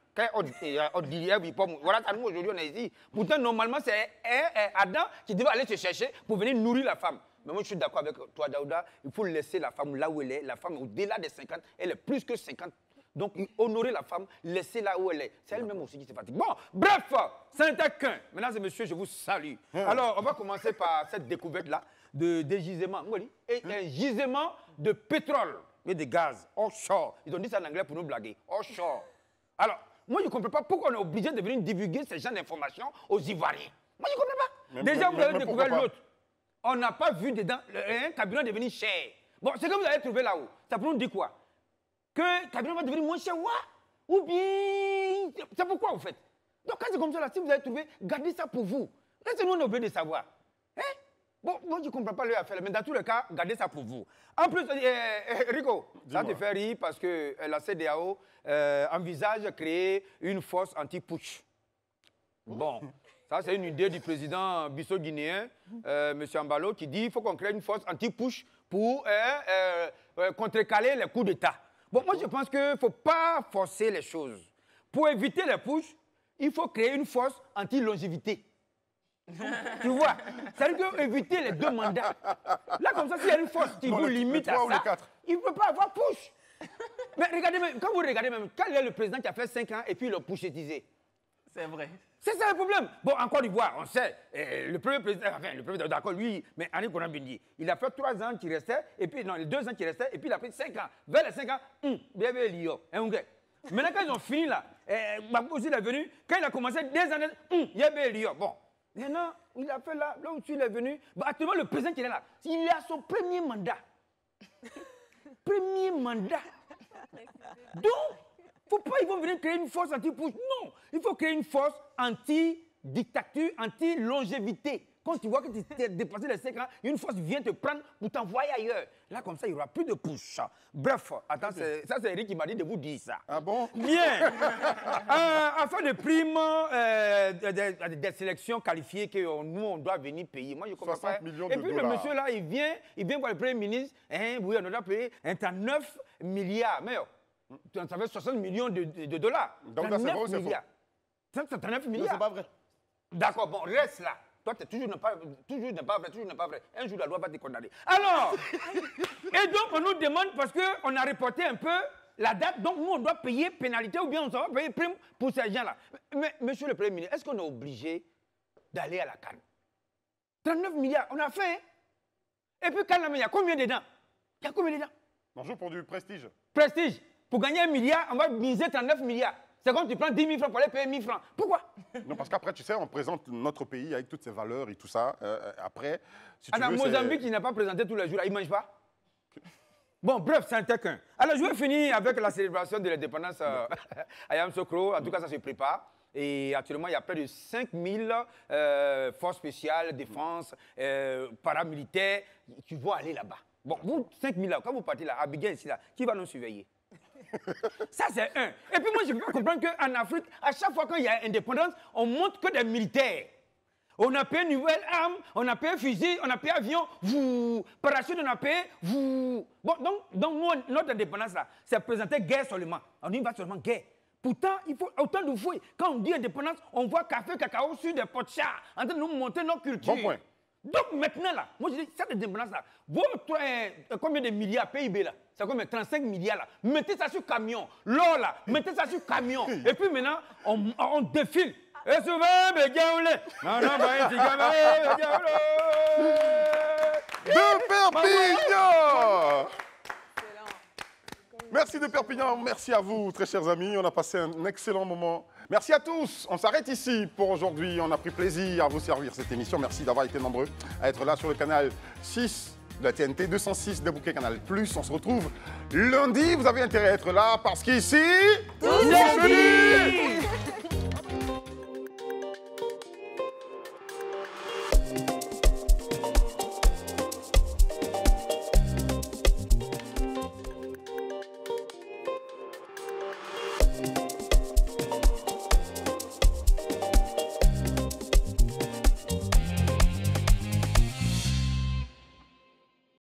voilà, aujourd'hui, on est ici. Pourtant, normalement, c'est Adam qui devait aller se chercher pour venir nourrir la femme. Mais moi, je suis d'accord avec toi, Daouda. Il faut laisser la femme là où elle est. La femme, au-delà des 50, elle est plus que 50. Donc, honorer la femme, laisser là où elle est. C'est elle-même aussi qui se fatigue. Bon, bref, Saint-Aquin, mesdames et messieurs, je vous salue. Alors, on va commencer par cette découverte-là de gisement. Et un gisement de pétrole et de gaz offshore. Ils ont dit ça en anglais pour nous blaguer. Offshore. Alors, moi, je ne comprends pas pourquoi on est obligé de venir divulguer ce genre d'informations aux Ivoiriens. Moi, je ne comprends pas. Déjà, vous avez découvert l'autre. On n'a pas vu dedans un cabinet devenir cher. Bon, c'est que vous avez trouvé là-haut. Ça peut nous dire quoi? Que le cabinet va devenir moins cher, ou bien... C'est pourquoi, en fait? Donc, quand c'est comme ça, là, si vous avez trouvé, gardez ça pour vous. Laissez-nous on a oublié de savoir. Hein? Bon, moi, je ne comprends pas leur affaire, mais dans tous les cas, gardez ça pour vous. En plus, Rico, ça te fait rire parce que la CEDEAO envisage de créer une force anti-putsch. Bon, ça, c'est une idée du président bissau-guinéen, M. Ambalo, qui dit qu'il faut qu'on crée une force anti-putsch pour contrecarrer les coups d'État. Bon, moi, je pense qu'il ne faut pas forcer les choses. Pour éviter les pushs, il faut créer une force anti-longévité. Tu vois? C'est-à-dire éviter les 2 mandats. Là, comme ça, s'il y a une force qui vous limite à ça, il ne peut pas avoir push. Mais regardez, quand vous regardez même, quel est le président qui a fait 5 ans et puis il a pushétisé? C'est vrai. C'est ça le problème. Bon, en Côte d'Ivoire, on sait, le premier président, enfin, le premier, d'accord, lui, mais Henri Konan Bindi, il a fait 3 ans qui restait, et puis, non, les 2 ans qui restaient, et puis il a pris 5 ans. Vers les 5 ans, bien, Lio, Maintenant, quand ils ont fini là, Gbagbo aussi est venu, quand il a commencé, 2 années, il y avait Lio. Bon, maintenant, il a fait là où il est venu, bah, actuellement, le président qui est là, il a son premier mandat. Premier mandat. Donc, faut pas, ils vont venir créer une force anti-push. Non, il faut créer une force anti-dictature, anti-longévité. Quand tu vois que tu t'es dépassé les 5 ans, une force vient te prendre pour t'envoyer ailleurs. Là, comme ça, il n'y aura plus de push. Bref, attends, ça c'est Eric qui m'a dit de vous dire ça. Ah bon? Bien. Afin de primes des sélections qualifiées que nous, on doit venir payer. Moi, je comprends pas. Et puis le monsieur là, il vient voir le Premier ministre. Hein, oui, on doit payer 9 milliards. Mais ça fait 60 millions de dollars. Donc, c'est vrai ou c'est faux? 39 milliards. Non, c'est pas vrai. D'accord, bon, reste là. Toi, tu es toujours n'est pas vrai. Un jour, la loi va te condamner. Alors, et donc, on nous demande, parce qu'on a reporté un peu la date, donc nous, on doit payer pénalité ou bien on va payer prime pour ces gens-là. Mais, monsieur le Premier ministre, est-ce qu'on est obligé d'aller à la CAN? 39 milliards, on a fait, hein? Et puis, CAN, il y a combien dedans? Il y a combien dedans? On joue pour du prestige. Prestige. Pour gagner 1 milliard, on va miser 39 milliards. C'est comme tu prends 10 000 francs pour aller payer 1 000 francs. Pourquoi? Non, parce qu'après, tu sais, on présente notre pays avec toutes ses valeurs et tout ça. Après, si tu veux, Mozambique, il n'a pas présenté tous les jours, là, il ne mange pas. Bon, bref, c'est un taquin. Alors, je vais finir avec la célébration de l'indépendance à Yamoussoukro. En tout cas, ça se prépare. Et actuellement, il y a près de 5 000 forces spéciales, défense, paramilitaires qui vont aller là-bas. Bon, vous, 5 000 là, quand vous partez là, à Abidjan ici, là, qui va nous surveiller? Ça, c'est un. Et puis moi, je ne peux pas comprendre qu'en Afrique, à chaque fois qu'il y a indépendance, on montre que des militaires. On a payé une nouvelle arme, on a payé un fusil, on a payé un avion, vous, parachute, on a payé, vous. Bon, donc nous, notre indépendance là, c'est présenter guerre seulement. On y va seulement guerre. Pourtant, il faut autant de fois, quand on dit indépendance, on voit café, cacao sur des pots de chat, en train de nous montrer nos cultures. Bon point. Donc maintenant là, moi je dis, cette indépendance là, votre combien de milliards PIB là? C'est combien? 35 milliards là. Mettez ça sur camion. L'or là, mettez ça sur camion. Et puis maintenant, on défile. Et souvent, mais non, non, de Perpignan. Merci de Perpignan, merci à vous, très chers amis. On a passé un excellent moment. Merci à tous. On s'arrête ici pour aujourd'hui. On a pris plaisir à vous servir cette émission. Merci d'avoir été nombreux à être là sur le canal 6 de la TNT, 206 de Bouquet Canal+. On se retrouve lundi. Vous avez intérêt à être là parce qu'ici, tout se dit.